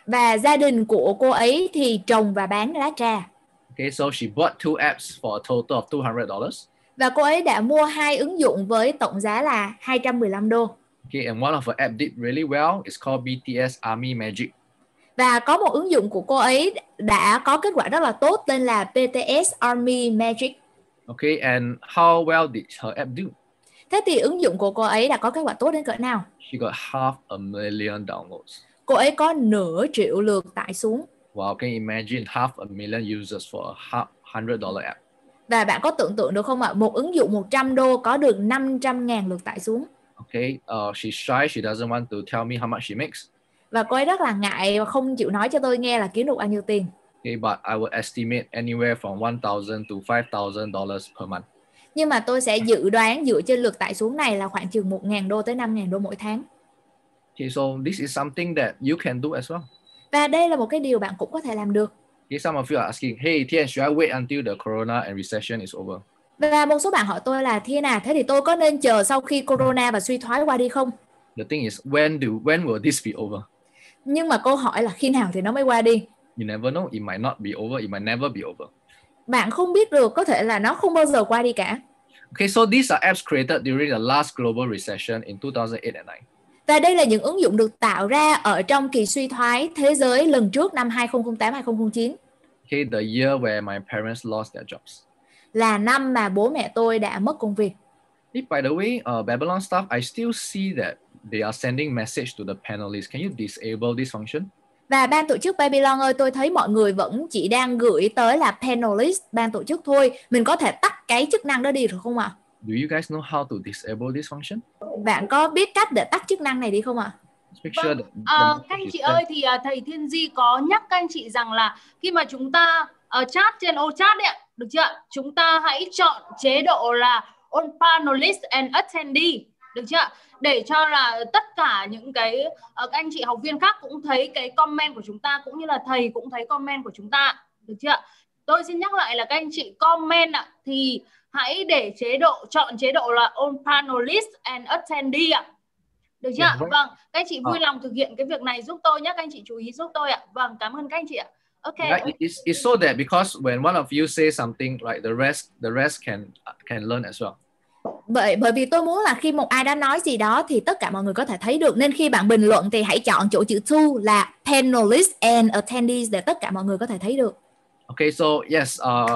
Và gia đình của cô ấy thì trồng và bán lá trà. Okay, so she bought 2 apps for a total of $200. Và cô ấy đã mua 2 ứng dụng với tổng giá là 215 đô. Okay, and one of her app did really well. It's called BTS Army Magic. Và có một ứng dụng của cô ấy đã có kết quả rất là tốt tên là BTS Army Magic. Okay, and how well did her app do? Thế thì ứng dụng của cô ấy đã có kết quả tốt đến cỡ nào? She got 500,000 downloads. Cô ấy có nửa triệu lượt tải xuống. Wow, can you imagine 500,000 users for a $100 app? Và bạn có tưởng tượng được không ạ? Một ứng dụng 100 đô có được 500.000 lượt tải xuống. Okay, she's shy. She doesn't want to tell me how much she makes. Và cô ấy rất là ngại và không chịu nói cho tôi nghe là kiếm được bao nhiêu tiền. Okay, but I would estimate anywhere from $1,000 to $5,000 per month. Nhưng mà tôi sẽ dự đoán dựa trên lượt tải xuống này là khoảng chừng 1.000 đô tới 5.000 đô mỗi tháng. Okay, so this is something that you can do as well. Và đây là một cái điều bạn cũng có thể làm được. Okay, some of you are asking, hey, Tian, should I wait until the corona and recession is over? Và một số bạn hỏi tôi là Thiên à, thế thì tôi có nên chờ sau khi corona và suy thoái qua đi không? The thing is, when will this be over? Nhưng mà câu hỏi là khi nào thì nó mới qua đi? You never know. It might not be over. It might never be over. Bạn không biết được, có thể là nó không bao giờ qua đi cả. Okay, so these are apps created during the last global recession in 2008 and 2009. Và đây là những ứng dụng được tạo ra ở trong kỳ suy thoái thế giới lần trước năm 2008-2009. Okay, the year where my parents lost their jobs. Là năm mà bố mẹ tôi đã mất công việc. Hey, by the way, Babylon staff, I still see that they are sending message to the panelists. Can you disable this function? Và ban tổ chức Babylon ơi, tôi thấy mọi người vẫn chỉ đang gửi tới là panelist, ban tổ chức thôi. Mình có thể tắt cái chức năng đó đi được không ạ? Do you guys know how to disable this function? Bạn có biết cách để tắt chức năng này đi không ạ? Make sure that các anh chị ơi, thì thầy Thiên Di có nhắc các anh chị rằng là khi mà chúng ta chat trên ô chat đấy ạ, được chưa? Chúng ta hãy chọn chế độ là on panelist and attendee, được chưa? Để cho là tất cả những cái các anh chị học viên khác cũng thấy cái comment của chúng ta, cũng như là thầy cũng thấy comment của chúng ta, được chưa? Tôi xin nhắc lại là các anh chị comment ạ, thì hãy để chọn chế độ là on panelist and attendee ạ. Được chưa? Yeah, right. Vâng, các anh chị vui lòng thực hiện cái việc này giúp tôi nhé, các anh chị chú ý giúp tôi ạ. Vâng, cảm ơn các anh chị ạ. Okay. right, it's so that because when one of you say something, like the rest can learn as well. Bởi vì tôi muốn là khi một ai đã nói gì đó thì tất cả mọi người có thể thấy được, nên khi bạn bình luận thì hãy chọn chỗ chữ to là panelist and attendees để tất cả mọi người có thể thấy được. Okay, so yes,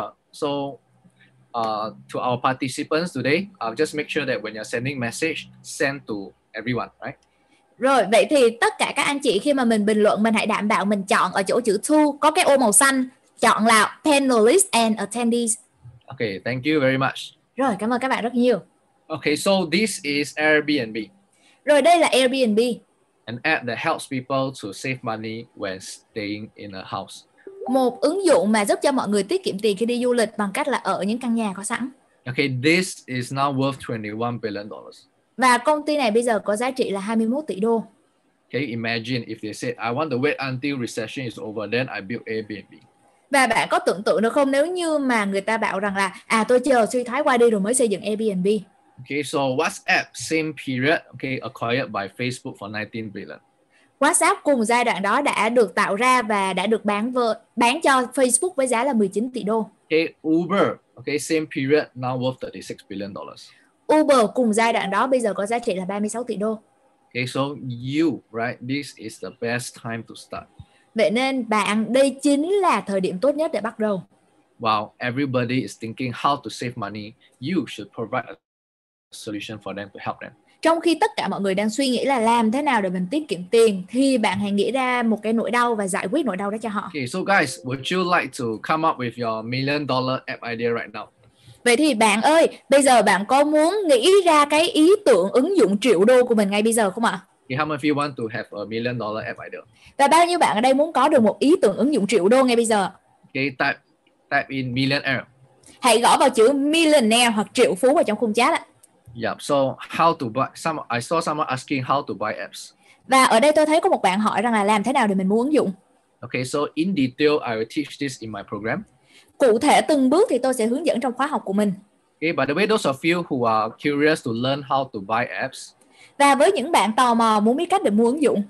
to our participants today, just make sure that when you're sending message, send to everyone, right? Rồi, vậy thì tất cả các anh chị khi mà mình bình luận, mình hãy đảm bảo mình chọn ở chỗ chữ to có cái ô màu xanh, chọn là panelist and attendees. Okay, thank you very much. Rồi, cảm ơn các bạn rất nhiều. Okay, so this is Airbnb, Rồi, đây là Airbnb, an app that helps people to save money when staying in a house. một ứng dụng mà giúp cho mọi người tiết kiệm tiền khi đi du lịch bằng cách là ở những căn nhà có sẵn. Okay, this is now worth $21 billion. Và công ty này bây giờ có giá trị là 21 tỷ đô. Can you imagine if they said, I want to wait until recession is over, then I build Airbnb? Và bạn có tưởng tượng được không nếu như mà người ta bảo rằng là tôi chờ suy thoái qua đi rồi mới xây dựng Airbnb. Okay, so WhatsApp, same period, okay, acquired by Facebook for $19 billion. WhatsApp cùng giai đoạn đó đã được tạo ra và đã được bán cho Facebook với giá là 19 tỷ đô. Okay, Uber, okay, same period, now worth $36 billion. Uber cùng giai đoạn đó bây giờ có giá trị là 36 tỷ đô. Okay, so you, right, this is the best time to start. Vậy nên đây chính là thời điểm tốt nhất để bắt đầu. While everybody is thinking how to save money, you should provide a solution for them to help them. Trong khi tất cả mọi người đang suy nghĩ là làm thế nào để mình tiết kiệm tiền, thì bạn hãy nghĩ ra một cái nỗi đau và giải quyết nỗi đau đó cho họ. Okay, so guys, would you like to come up with your $1 million app idea right now? Vậy thì bạn ơi, bây giờ bạn có muốn nghĩ ra cái ý tưởng ứng dụng triệu đô của mình ngay bây giờ không ạ? Okay, how many of you want to have a $1 million app idea? Và bao nhiêu bạn ở đây muốn có được một ý tưởng ứng dụng triệu đô ngay bây giờ? Okay, type in millionaire. Hãy gõ vào chữ millionaire hoặc triệu phú vào trong khung chat ạ. Yeah, so how to buy? I saw someone asking how to buy apps. Và ở đây tôi thấy có một bạn hỏi rằng là làm thế nào để mình mua ứng dụng. Okay, so in detail, I will teach this in my program. Cụ thể từng bước thì tôi sẽ hướng dẫn trong khóa học của mình. Okay, by the way, those of you who are curious to learn how to buy apps, Và với những bạn tò mò muốn biết cách để mua ứng dụng,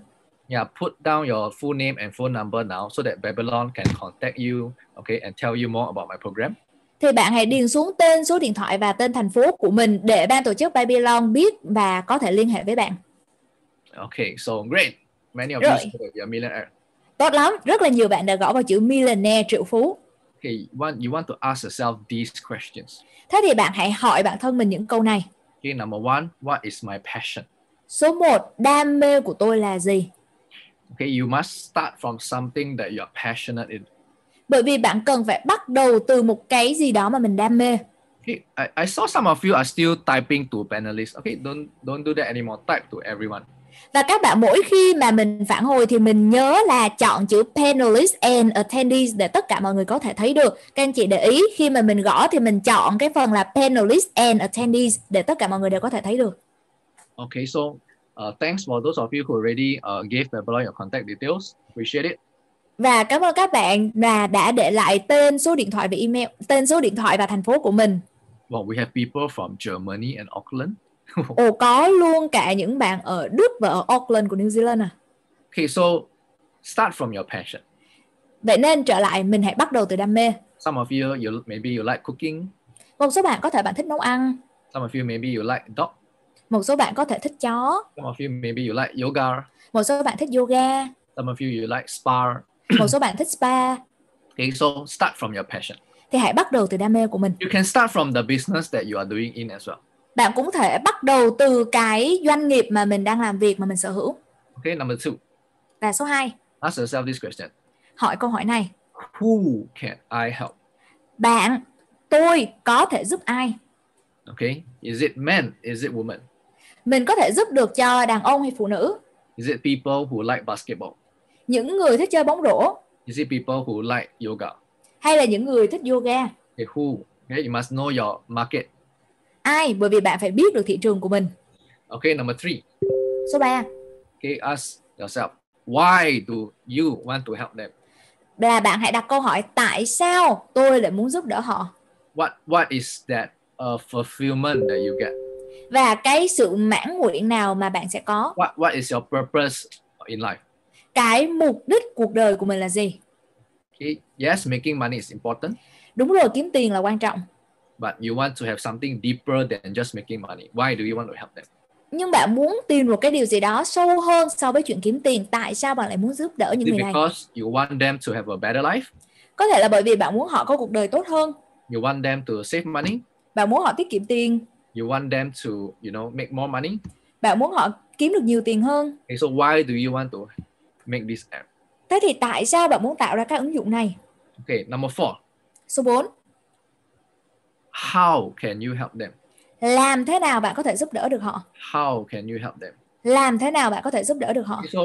Yeah, put down your full name and phone number now so that Babylon can contact you, okay, and tell you more about my program. Thì bạn hãy điền xuống tên, số điện thoại và tên thành phố của mình để ban tổ chức Babylon biết và có thể liên hệ với bạn. Okay, so great. Many of Rồi. you said that you're a millionaire. Tốt lắm, rất là nhiều bạn đã gõ vào chữ millionaire, triệu phú. Okay, you want to ask yourself these questions. Thế thì bạn hãy hỏi bản thân mình những câu này. Okay, number one, what is my passion? Số 1, đam mê của tôi là gì? Okay, you must start from something that you're passionate in. Bởi vì bạn cần phải bắt đầu từ một cái gì đó mà mình đam mê. Okay, I saw some of you are still typing to panelists. Okay, don't do that anymore. Type to everyone. Và các bạn mỗi khi mà mình phản hồi thì mình nhớ là chọn chữ panelists and attendees để tất cả mọi người có thể thấy được. Các anh chị để ý khi mà mình gõ thì mình chọn cái phần là panelists and attendees để tất cả mọi người đều có thể thấy được. Okay, so thanks for those of you who already gave Babylon your contact details. Appreciate it. Và cảm ơn các bạn là đã để lại tên, số điện thoại và email, tên, số điện thoại và thành phố của mình. Well, we have people from Germany and Auckland. Ồ, có luôn cả những bạn ở Đức và ở Auckland của New Zealand à. Okay, so start from your passion. Vậy nên trở lại, mình hãy bắt đầu từ đam mê. Some of you maybe you like cooking. Một số bạn có thể bạn thích nấu ăn. Some of you maybe you like dog. Một số bạn có thể thích chó. Some of you maybe you like yoga. Một số bạn thích yoga. Some of you like spa. Một số bạn thích spa. Okay, so start from your passion. Thì hãy bắt đầu từ đam mê của mình. You can start from the business that you are doing in as well. Bạn cũng thể bắt đầu từ cái doanh nghiệp mà mình đang làm việc mà mình sở hữu. Okay, number 2. Và số 2, Ask yourself this question. hỏi câu hỏi này. Who can I help? Bạn, tôi có thể giúp ai? Okay, is it men? Is it women? Mình có thể giúp được cho đàn ông hay phụ nữ? Is it people who like basketball? Những người thích chơi bóng rổ? Is it people who like yoga? Hay là những người thích yoga? Okay, who? Okay, you must know your market. Ai? Bởi vì bạn phải biết được thị trường của mình. Okay, number 3. Số 3, Okay, ask yourself, why do you want to help them? là bạn hãy đặt câu hỏi tại sao tôi lại muốn giúp đỡ họ? What is that fulfillment that you get? Và cái sự mãn nguyện nào mà bạn sẽ có? What is your purpose in life? Cái mục đích cuộc đời của mình là gì? Okay, yes, making money is important, Đúng rồi, kiếm tiền là quan trọng. but you want to have something deeper than just making money. Why do you want to help them? Nhưng bạn muốn tìm một cái điều gì đó sâu hơn so với chuyện kiếm tiền. Tại sao bạn lại muốn giúp đỡ những Is người it này? because you want them to have a better life? Có thể là bởi vì bạn muốn họ có cuộc đời tốt hơn. You want them to save money? Bạn muốn họ tiết kiệm tiền. You want them to, make more money? Bạn muốn họ kiếm được nhiều tiền hơn. Okay, so why do you want to make this app? Thế thì tại sao bạn muốn tạo ra các ứng dụng này? Okay, number 4. Số 4, How can you help them? làm thế nào bạn có thể giúp đỡ được họ? How can you help them? Làm thế nào bạn có thể giúp đỡ được họ? Okay, so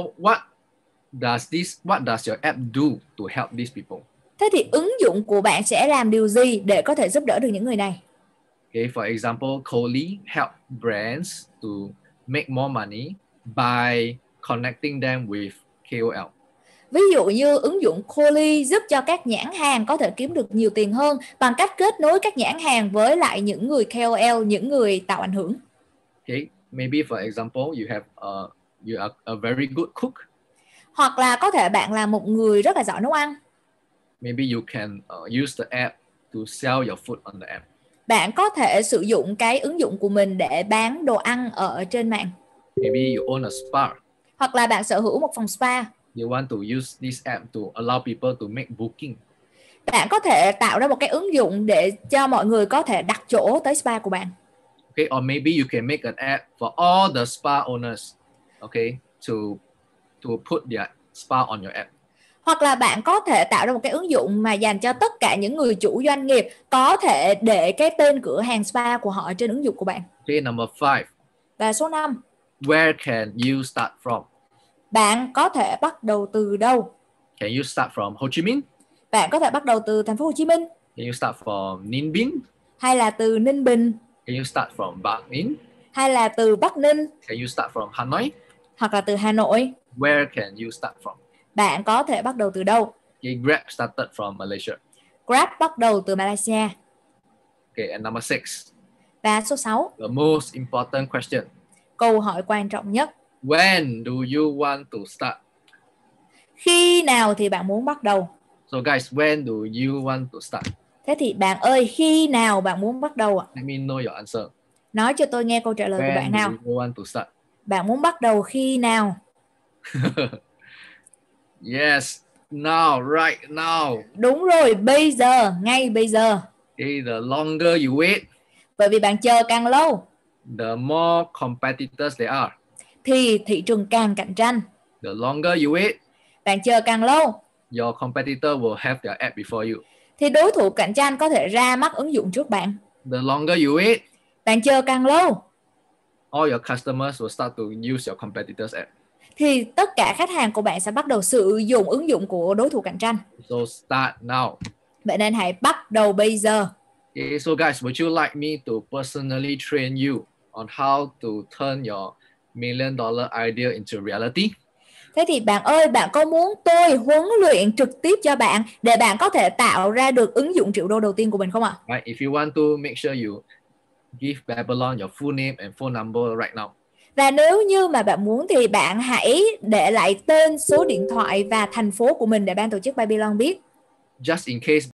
what does your app do to help these people? Thế thì ứng dụng của bạn sẽ làm điều gì để có thể giúp đỡ được những người này? Okay, for example, Kohli help brands to make more money by connecting them with KOL. Ví dụ như ứng dụng Kohli giúp cho các nhãn hàng có thể kiếm được nhiều tiền hơn bằng cách kết nối các nhãn hàng với lại những người KOL, những người tạo ảnh hưởng. Okay, maybe for example, you are a very good cook. Hoặc là có thể bạn là một người rất là giỏi nấu ăn. Maybe you can use the app to sell your food on the app. Bạn có thể sử dụng cái ứng dụng của mình để bán đồ ăn ở trên mạng. Maybe you own a spa. Hoặc là bạn sở hữu một phòng spa. You want to use this app to allow people to make booking. Bạn có thể tạo ra một cái ứng dụng để cho mọi người có thể đặt chỗ tới spa của bạn. Okay, or maybe you can make an app for all the spa owners, okay, to put their spa on your app. Hoặc là bạn có thể tạo ra một cái ứng dụng mà dành cho tất cả những người chủ doanh nghiệp có thể để cái tên cửa hàng spa của họ trên ứng dụng của bạn. Okay, number 5. Và số 5, Where can you start from? bạn có thể bắt đầu từ đâu? Can you start from Ho Chi Minh? Bạn có thể bắt đầu từ thành phố Hồ Chí Minh, Can you start from Ninh Bình? hay là từ Ninh Bình, Can you start from Bắc Ninh? hay là từ Bắc Ninh, Can you start from Hanoi? hoặc là từ Hà Nội? Where can you start from? Bạn có thể bắt đầu từ đâu? Okay, Grab started from Malaysia. Grab bắt đầu từ Malaysia. Okay, and number 6, Và số 6, the most important question. câu hỏi quan trọng nhất. When do you want to start Khi nào thì bạn muốn bắt đầu? So guys, when do you want to start? Thế thì bạn ơi, khi nào bạn muốn bắt đầu ạ? Let me know your answer. Nói cho tôi nghe câu trả lời của bạn When nào. do you want to start? Bạn muốn bắt đầu khi nào? Yes, now, right now. Đúng rồi, bây giờ, ngay bây giờ. Okay, the longer you wait, Bởi vì bạn chờ càng lâu the more competitors there are. thì thị trường càng cạnh tranh. The longer you wait, Bạn chờ càng lâu your competitor will have their app before you. thì đối thủ cạnh tranh có thể ra mắt ứng dụng trước bạn. The longer you wait, Bạn chờ càng lâu all your customers will start to use your competitor's app. thì tất cả khách hàng của bạn sẽ bắt đầu sử dụng ứng dụng của đối thủ cạnh tranh. So start now. Vậy nên hãy bắt đầu bây giờ. Okay, so guys, would you like me to personally train you on how to turn your $1 million idea into reality? Thế thì bạn ơi, bạn có muốn tôi huấn luyện trực tiếp cho bạn để bạn có thể tạo ra được ứng dụng triệu đô đầu tiên của mình không ạ? Right? If you want to, make sure you give Babylon your full name and phone number right now. Và nếu như mà bạn muốn thì bạn hãy để lại tên, số điện thoại và thành phố của mình để ban tổ chức Babylon biết. Just in case